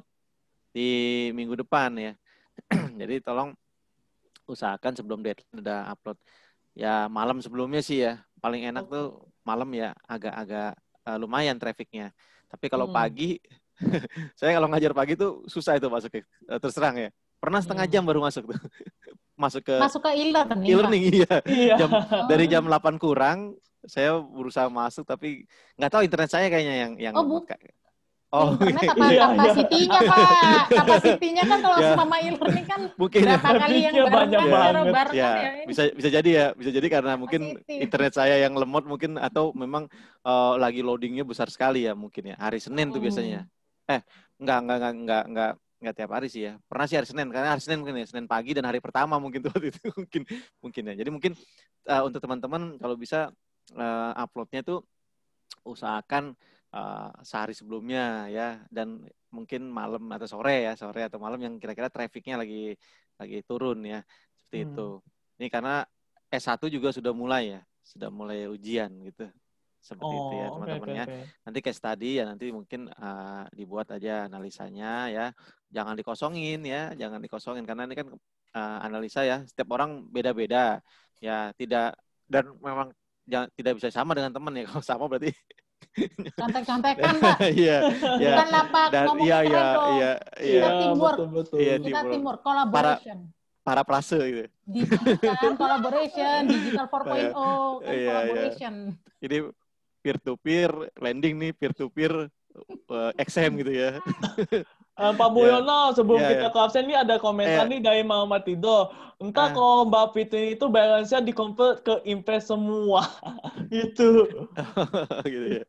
di minggu depan ya. Jadi tolong usahakan sebelum deadline udah upload. Ya malam sebelumnya sih ya. Paling enak tuh malam ya agak-agak uh, lumayan trafficnya. Tapi kalau hmm. pagi, saya kalau ngajar pagi tuh susah itu masuk uh, terus terang ya. Pernah setengah jam baru masuk tuh. masuk ke masuk ke e-learning. E-learning iya. jam, dari jam delapan kurang saya berusaha masuk tapi nggak tahu internet saya kayaknya yang yang oh, bu- Oh, internet apa iya, kapasitinya iya. Pak? Kapasitinya kan kalau ya. Sama e-learning kan mungkin berapa ya. Kali yang ya, banyak banget. Bareng ya. ya bisa bisa jadi ya, bisa jadi karena mungkin Kapasitif. Internet saya yang lemot mungkin atau memang uh, lagi loadingnya besar sekali ya mungkin ya. Hari Senin tuh biasanya. Eh, enggak enggak enggak enggak enggak enggak tiap hari sih ya. Pernah sih hari Senin karena hari Senin mungkin ya, Senin pagi dan hari pertama mungkin tuh waktu itu mungkin mungkin ya. Jadi mungkin uh, untuk teman-teman kalau bisa uh, uploadnya tuh usahakan Uh, sehari sebelumnya ya dan mungkin malam atau sore ya sore atau malam yang kira-kira trafficnya lagi lagi turun ya seperti hmm. itu. Ini karena S satu juga sudah mulai ya sudah mulai ujian gitu seperti oh, itu ya teman-temannya. Okay, okay, okay. Nanti case study ya nanti mungkin uh, dibuat aja analisanya ya jangan dikosongin ya jangan dikosongin karena ini kan uh, analisa ya setiap orang beda-beda ya tidak dan memang jangan, tidak bisa sama dengan teman ya kalau sama berarti contek-contekan Pak. Iya, iya. Bukan lapak Dan, ngomong iya, keren iya, dong. iya, Kita iya. teamwork. Betul, betul. Iya, Kita teamwork, collaboration. Para, para prase gitu. Digital collaboration, digital empat titik nol kan iya, collaboration. Iya. Ini peer to peer lending nih, peer to peer uh, X M gitu ya. Uh, Pak Mulyono, yeah. sebelum yeah, kita yeah. ke absen nih ada komentar yeah. nih dari Muhammad Tido. Entah uh. kalau Mbak Fitri itu balance-nya di-convert ke invest semua. Gitu. Gitu ya.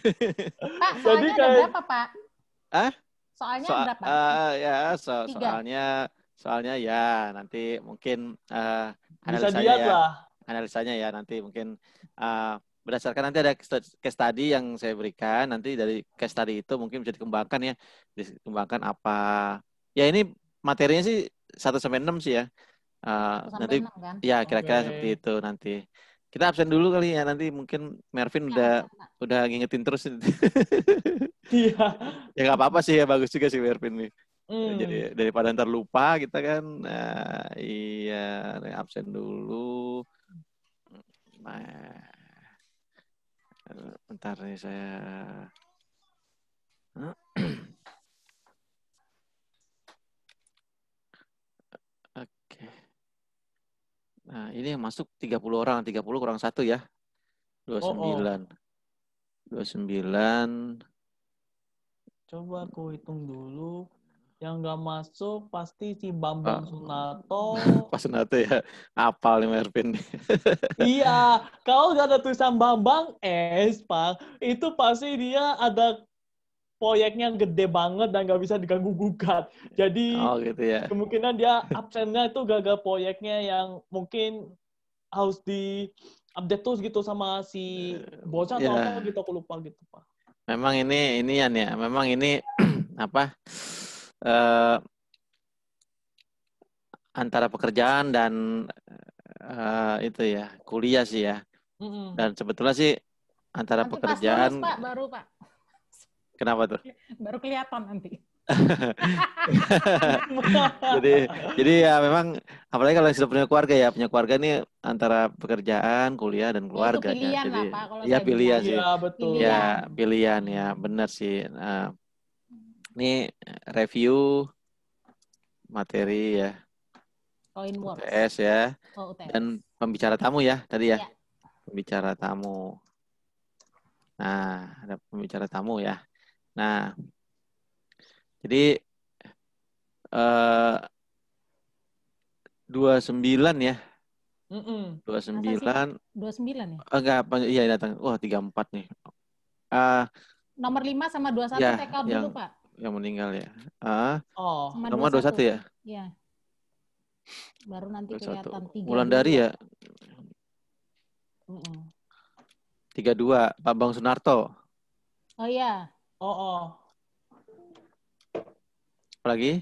Pak, soalnya Jadi, ada kayak... berapa, Pak? Ah? Soalnya so, berapa? Uh, ya, so, soalnya soalnya ya nanti mungkin uh, analisanya ya. Lah. Analisanya ya nanti mungkin uh, berdasarkan nanti ada case study yang saya berikan, nanti dari case study itu mungkin bisa dikembangkan ya, dikembangkan apa. Ya ini materinya sih satu sampai enam sih ya. Uh, nanti enam, kan? Ya kira-kira okay. seperti itu nanti. Kita absen dulu kali ya, nanti mungkin Mervin ya, udah ya. udah ngingetin terus. Iya. Ya nggak apa-apa sih ya, bagus juga sih Mervin nih. Hmm. Jadi daripada ntar lupa kita kan, nah, iya absen dulu. Nah. Bentar nih saya. Oke. Nah, ini yang masuk tiga puluh orang, tiga puluh kurang satu ya. dua puluh sembilan. Oh, oh. dua puluh sembilan. Coba aku hitung dulu. Yang nggak masuk pasti si Bambang oh. Sunato. Pak Sunato ya, apal nih Mervin. Iya, kalau nggak ada tulisan Bambang S, Pak, itu pasti dia ada proyeknya gede banget dan nggak bisa diganggu gugat. Jadi Oh gitu ya. kemungkinan dia absennya itu gagal proyeknya yang mungkin harus di update terus gitu sama si bosnya atau Ya. apa gitu, aku lupa gitu Pak. Memang ini inian ya. Memang ini apa? Uh, antara pekerjaan dan uh, itu ya kuliah sih ya. Mm-mm. Dan sebetulnya sih antara Nanti pekerjaan. pas lulus, Pak, baru Pak. Kenapa tuh? Baru kelihatan nanti. jadi jadi ya memang apalagi kalau sudah punya keluarga ya punya keluarga ini antara pekerjaan, kuliah dan keluarga. Ya, itu pilihan jadi lah Pak. Kalau ya saya pilihan bilang. sih. Ya betul. Pilihan. Ya pilihan ya benar sih. Nah, ini review materi ya. Coinworks. U T S ya. Oh, U T S. Dan pembicara tamu ya tadi ya. Ya. Pembicara tamu. Nah, ada pembicara tamu ya. Nah, jadi eh, dua puluh sembilan ya. Mm-mm. dua puluh sembilan. dua puluh sembilan ya? Enggak, iya datang. Wah, tiga puluh empat nih. Uh, Nomor lima sama dua puluh satu ya, take out yang, dulu, Pak. Yang meninggal ya. Ah, oh. Sama nomor dua puluh satu ya? Iya. Baru nanti dua puluh satu. kelihatan tiga. Wulandari ya? Mm-mm. tiga puluh dua, Pak Bang Sunarto. Oh iya. Oh, oh. Apa lagi?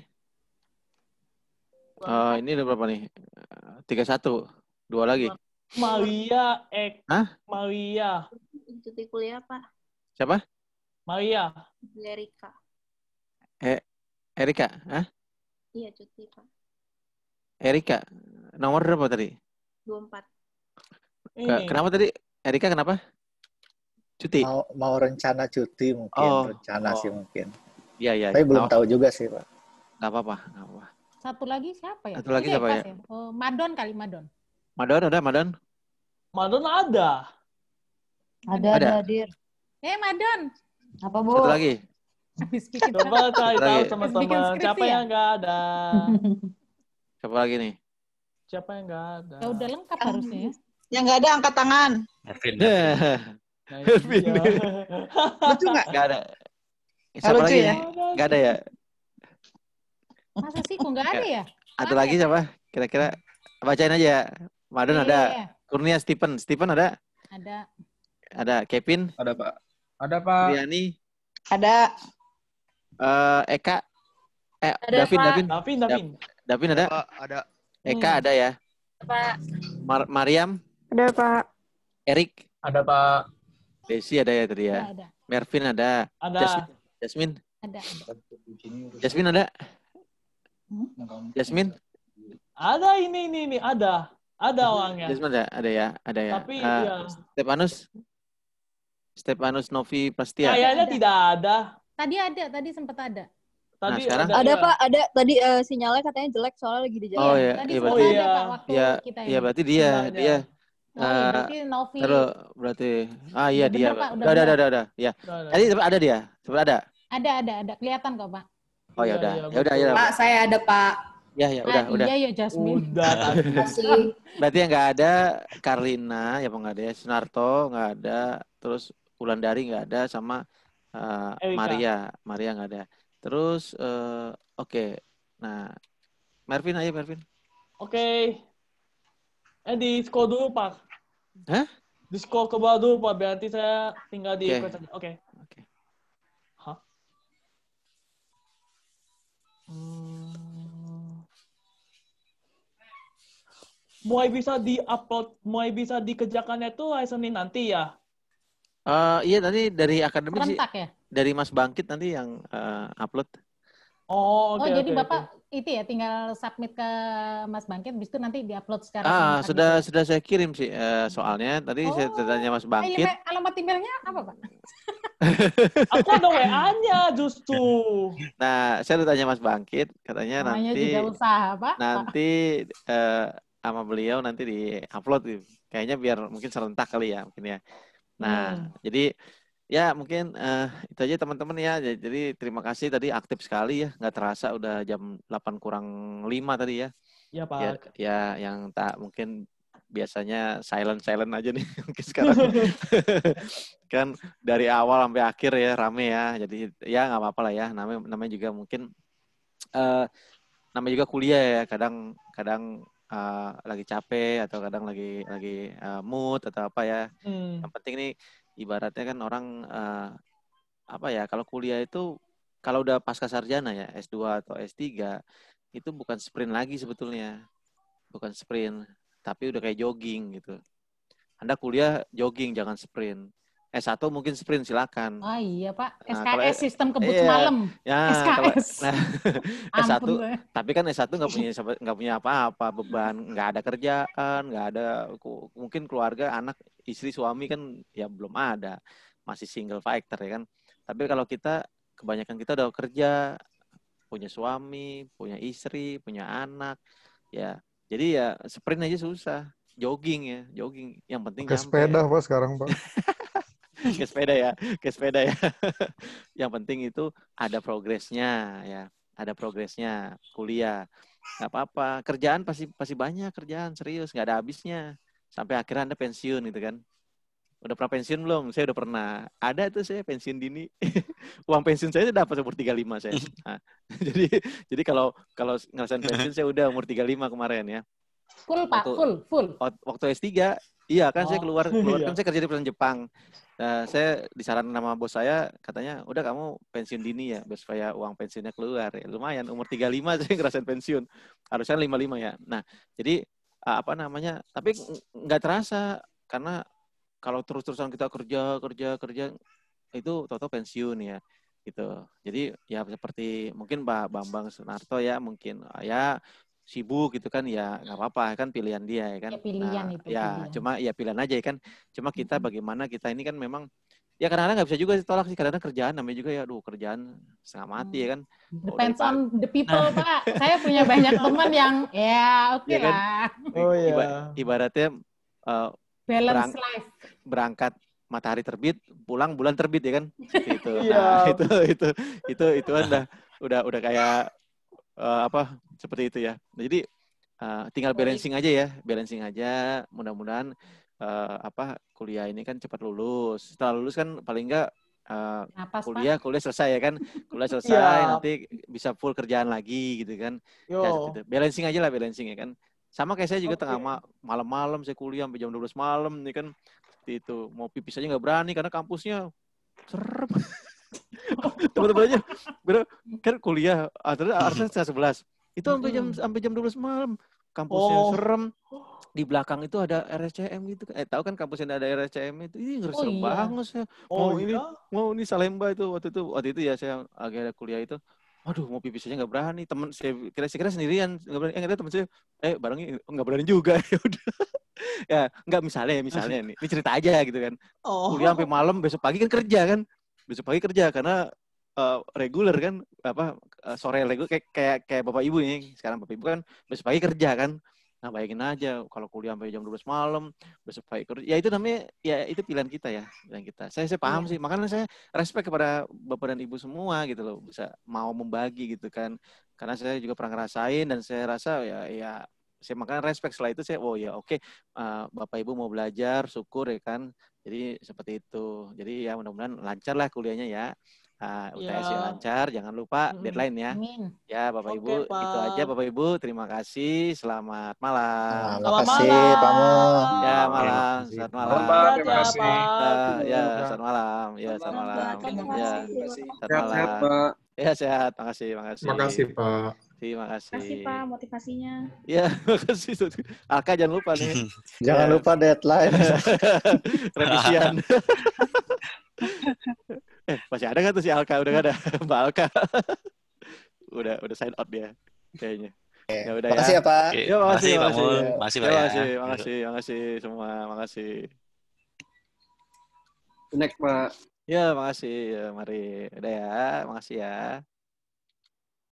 Uh, ini udah berapa nih? tiga puluh satu. Dua lagi. Maria Ek. Hah? Maria. Cuti kuliah, Pak. Siapa? Maria. Erika. Eh, Erika? Hah? Iya, cuti, Pak. Erika. Nomor berapa tadi? dua puluh empat. Ini. Kenapa tadi? Erika kenapa? Cuti? Mau, mau rencana cuti mungkin. Oh. Rencana oh. sih mungkin. Iya, iya. Tapi belum apa. tahu juga sih, Pak. Nggak apa-apa. Nggak apa-apa. Satu lagi siapa ya? Satu lagi siapa ya? ya? Oh, Madon kali, Madon. Madon ada, Madon? Madon ada. Ada, ada, hadir. Eh, Madon. Apa, Bu? Satu lagi. Habis bikin Coba cari tahu lagi. teman-teman siapa ya? yang nggak ada. Siapa lagi nih? Siapa yang nggak ada? Ya udah lengkap harusnya ya. Yang nggak ada angkat tangan. Melvin. Nah, Melvin. Lucu nggak? Nggak ada. Nggak Siapa lucu lagi? ya? Nggak ada ya? Masa sih kok nggak ada ya? Satu Ada lagi ya? siapa? Kira-kira bacain aja ya. Madon Iya, ada. iya. Kurnia Stephen. Stephen ada? Ada. Ada. Kevin? Ada, Pak. Ada, Pak. Riani? Ada. Uh, Eka? Eh, Ada, Davin, Pak. Davin? Davin, Davin. Davin ada? Pak, ada. Eka Hmm. ada ya? Pak. Mar- Mariam? Ada, Pak. Erik? Ada, Pak. Desi ada ya tadi ya? Ada, ada. Mervin ada? Ada. Jasmine? Jasmine? Ada, ada. Jasmine ada? Jasmine? Ada ini, ini, ini. Ada. Ada orangnya. Jasmine ada? Ada ya? Ada ya? Tapi, Uh, ya. Stepanus? Stepanus Novi Pastia? Kayaknya Ada. tidak ada. Tadi ada, tadi sempat ada. Nah, Tadi sekarang? Ada, ya. Pak. Ada. Tadi eh, sinyalnya katanya jelek soalnya lagi di jalan. Oh iya, Tadi iya sempat berarti. ada iya. Pak waktu Iya, kita iya ini. berarti dia, Sebenarnya. dia. Oh, iya, Uh, berarti Novi. Terus berarti, ah iya Udah dia. bener, Pak, udah Udah, udah, bener. udah, udah, ya. Udah, udah. Tadi ada dia, sempat ada. Ada, ada, ada. Kelihatan kok, Pak. Oh ya Iya, udah, iya, ya udah, ya betul. udah. saya ada, Pak. Ya, ya udah, ah, udah. Iya, ya Jasmine. Udah tadi. Masih. Berarti yang nggak ada Karlina, ya nggak ada ya. Sunarto nggak ada, terus Wulandari nggak ada, sama uh, Erika. Maria, Maria nggak ada. Terus, uh, oke, okay. Nah, Mervin aja Mervin. Oke. Eh di score dulu, Pak. Hah? Di score ke bawah dulu, Pak. Berarti saya tinggal di Oke. request aja. Oke. Oke. Hah? Hmm. Mulai bisa di-upload, mulai bisa dikerjakannya tuh hari Senin nanti ya? Uh, iya tadi dari akademik sih, Serentak ya? dari Mas Bangkit nanti yang uh, upload. Oh, Oh, oke. jadi oke, Bapak oke. itu ya tinggal submit ke Mas Bangkit, habis itu nanti diupload secara Ah, serentak sudah gitu ya? sudah saya kirim sih uh, soalnya. Tadi saya Oh, tanya Mas ah, Bangkit. email- alamat emailnya apa, Pak? Aku ada W A-nya justru. Nah, saya udah tanya Mas Bangkit, katanya Namanya nanti juga usaha, Pak. nanti eh, sama beliau nanti di-upload gitu. Kayaknya biar mungkin serentak kali ya mungkin ya. Nah, Hmm. jadi ya mungkin eh, itu aja teman-teman ya. Jadi terima kasih tadi aktif sekali ya. Nggak terasa udah jam delapan kurang lima tadi ya. Ya, Ya, Pak. ya yang tak mungkin biasanya silent-silent aja nih mungkin sekarang. Kan dari awal sampai akhir ya rame ya. Jadi ya nggak apa-apa lah ya. Namanya namanya juga mungkin uh, namanya juga kuliah ya. Kadang kadang uh, lagi capek atau kadang lagi lagi uh, mood atau apa ya. Hmm. Yang penting nih ibaratnya kan orang uh, apa ya, kalau kuliah itu kalau udah pasca sarjana ya S dua atau S tiga itu bukan sprint lagi sebetulnya. Bukan sprint, tapi udah kayak jogging gitu. Anda kuliah jogging, jangan sprint. S satu mungkin sprint, silakan. Oh iya Pak, S K S nah, kalau, sistem kebut iya, semalam. Ya, S K S. Kalau, nah, S satu, tapi kan S satu nggak punya nggak punya apa-apa, beban, nggak ada kerjaan, nggak ada mungkin keluarga, anak, istri, suami kan ya belum ada, masih single fighter ya kan. Tapi kalau kita kebanyakan kita udah kerja, punya suami, punya istri, punya anak, ya. Jadi ya sprint aja susah, jogging ya, jogging. Yang penting ke nyampe. sepeda Pak sekarang Pak. Ke sepeda ya, ke sepeda ya. Yang penting itu ada progresnya ya, ada progresnya. Kuliah, nggak apa-apa. Kerjaan pasti pasti banyak kerjaan serius, nggak ada habisnya. Sampai akhirnya Anda pensiun gitu kan. Udah pernah pensiun belum? Saya udah pernah. Ada tuh saya pensiun dini. Uang pensiun saya dapat umur tiga puluh lima saya. Nah, jadi jadi kalau kalau ngerasain pensiun saya udah umur tiga puluh lima kemarin ya. Full Pak, waktu, full, full. Waktu S tiga, iya kan oh. saya keluar keluar Iya. kan saya kerja di perusahaan Jepang. Nah, saya disarankan sama bos saya, katanya udah kamu pensiun dini ya, biar supaya uang pensiunnya keluar. Ya, lumayan umur tiga puluh lima saya ngerasain pensiun. Harusnya lima puluh lima ya. Nah, jadi apa namanya? Tapi nggak terasa karena kalau terus-terusan kita kerja, kerja, kerja, itu tahu-tahu pensiun ya, gitu. Jadi ya seperti mungkin Pak Bambang Sunarto ya, mungkin ya sibuk gitu kan, ya nggak apa-apa kan pilihan dia ya kan. Ya, pilihan nah, itu. Ya pilihan. cuma ya pilihan aja ya kan. Cuma kita bagaimana kita ini kan memang ya kadang-kadang nggak bisa juga ditolak sih, kadang-kadang kerjaan namanya juga ya, aduh kerjaan setengah mati ya kan. Depends on the people Pak. Saya punya banyak teman yang ya oke okay ya kan? Lah. Oh iya. Iba, ibaratnya uh, balance berang, life. Berangkat matahari terbit, pulang bulan terbit ya kan. Gitu. Iya. Nah, itu itu itu itu kan udah udah udah kayak uh, apa seperti itu ya. Jadi uh, tinggal balancing aja ya, balancing aja. Mudah-mudahan uh, apa kuliah ini kan cepat lulus. Setelah lulus kan paling enggak uh, Napas, kuliah Pak. kuliah selesai ya kan. Kuliah selesai ya. Nanti bisa full kerjaan lagi gitu kan. Ya, gitu. Balancing aja lah, balancing ya kan. Sama kayak saya juga okay. Tengah malam-malam saya kuliah sampai jam dua belas malam nih kan. Seperti itu. Mau pipis aja nggak berani karena kampusnya serem. Teman-teman aja kan kuliah harusnya setengah sebelas. Itu sampai jam sampai jam dua belas malam. Kampusnya oh. serem. Di belakang itu ada R S C M gitu. Eh tahu kan kampusnya ada R S C M itu. Ih ngeri oh, serem iya. banget saya. Mau oh, ini iya? mau ini Salemba itu waktu itu waktu itu ya saya lagi ada kuliah itu. Waduh, mau pipis aja nggak berani. Temen saya kira-kira sendirian nggak berani. Eh nggak ada temen saya. Eh barangnya nggak berani juga. Ya udah. Ya nggak misalnya misalnya nih. Ini cerita aja gitu kan. Oh. Kuliah sampai malam, besok pagi kan kerja kan. Besok pagi kerja karena uh, reguler kan apa uh, sore reguler kayak kayak kayak bapak ibu nih. Sekarang bapak ibu kan besok pagi kerja kan. Nah bayangin aja kalau kuliah sampai jam dua belas malam, besok pagi kerja. Ya itu namanya, ya itu pilihan kita ya, pilihan kita. Saya saya paham iya. sih, makanya saya respect kepada bapak dan ibu semua gitu loh, bisa mau membagi gitu kan. Karena saya juga pernah ngerasain dan saya rasa ya, ya saya makanya respect. Setelah itu saya, oh ya oke, okay, uh, bapak ibu mau belajar, syukur ya kan. Jadi seperti itu. Jadi ya mudah-mudahan lancar lah kuliahnya ya. Uh, U T S-nya ya. Lancar, jangan lupa deadline ya. Amin. Ya Bapak Ibu, okay, itu aja Bapak Ibu. Terima kasih. Selamat malam. Terima kasih Pak Mo. Ya malam. Selamat malam. Terima kasih. Ya, selamat malam. Ya, selamat malam. Ya, selamat malam. Ya sehat. Makasih, makasih. Terima kasih Pak. Terima kasih. Terima kasih Pak motivasinya. Ya, makasih. Alka jangan lupa nih. Jangan ya. lupa deadline. Revisian. Eh, masih ada nggak tuh si Alka? Udah nggak ada, Mbak Alka. udah, udah sign out dia, kayaknya. Ya udah makasih ya. ya Pak. Oke, ya, makasih, makasih Pak makasih. Mul, makasih Pak ya. Makasih, makasih, makasih semua, makasih. Next Pak. Ya, makasih. Ya, mari. Udah ya, makasih ya.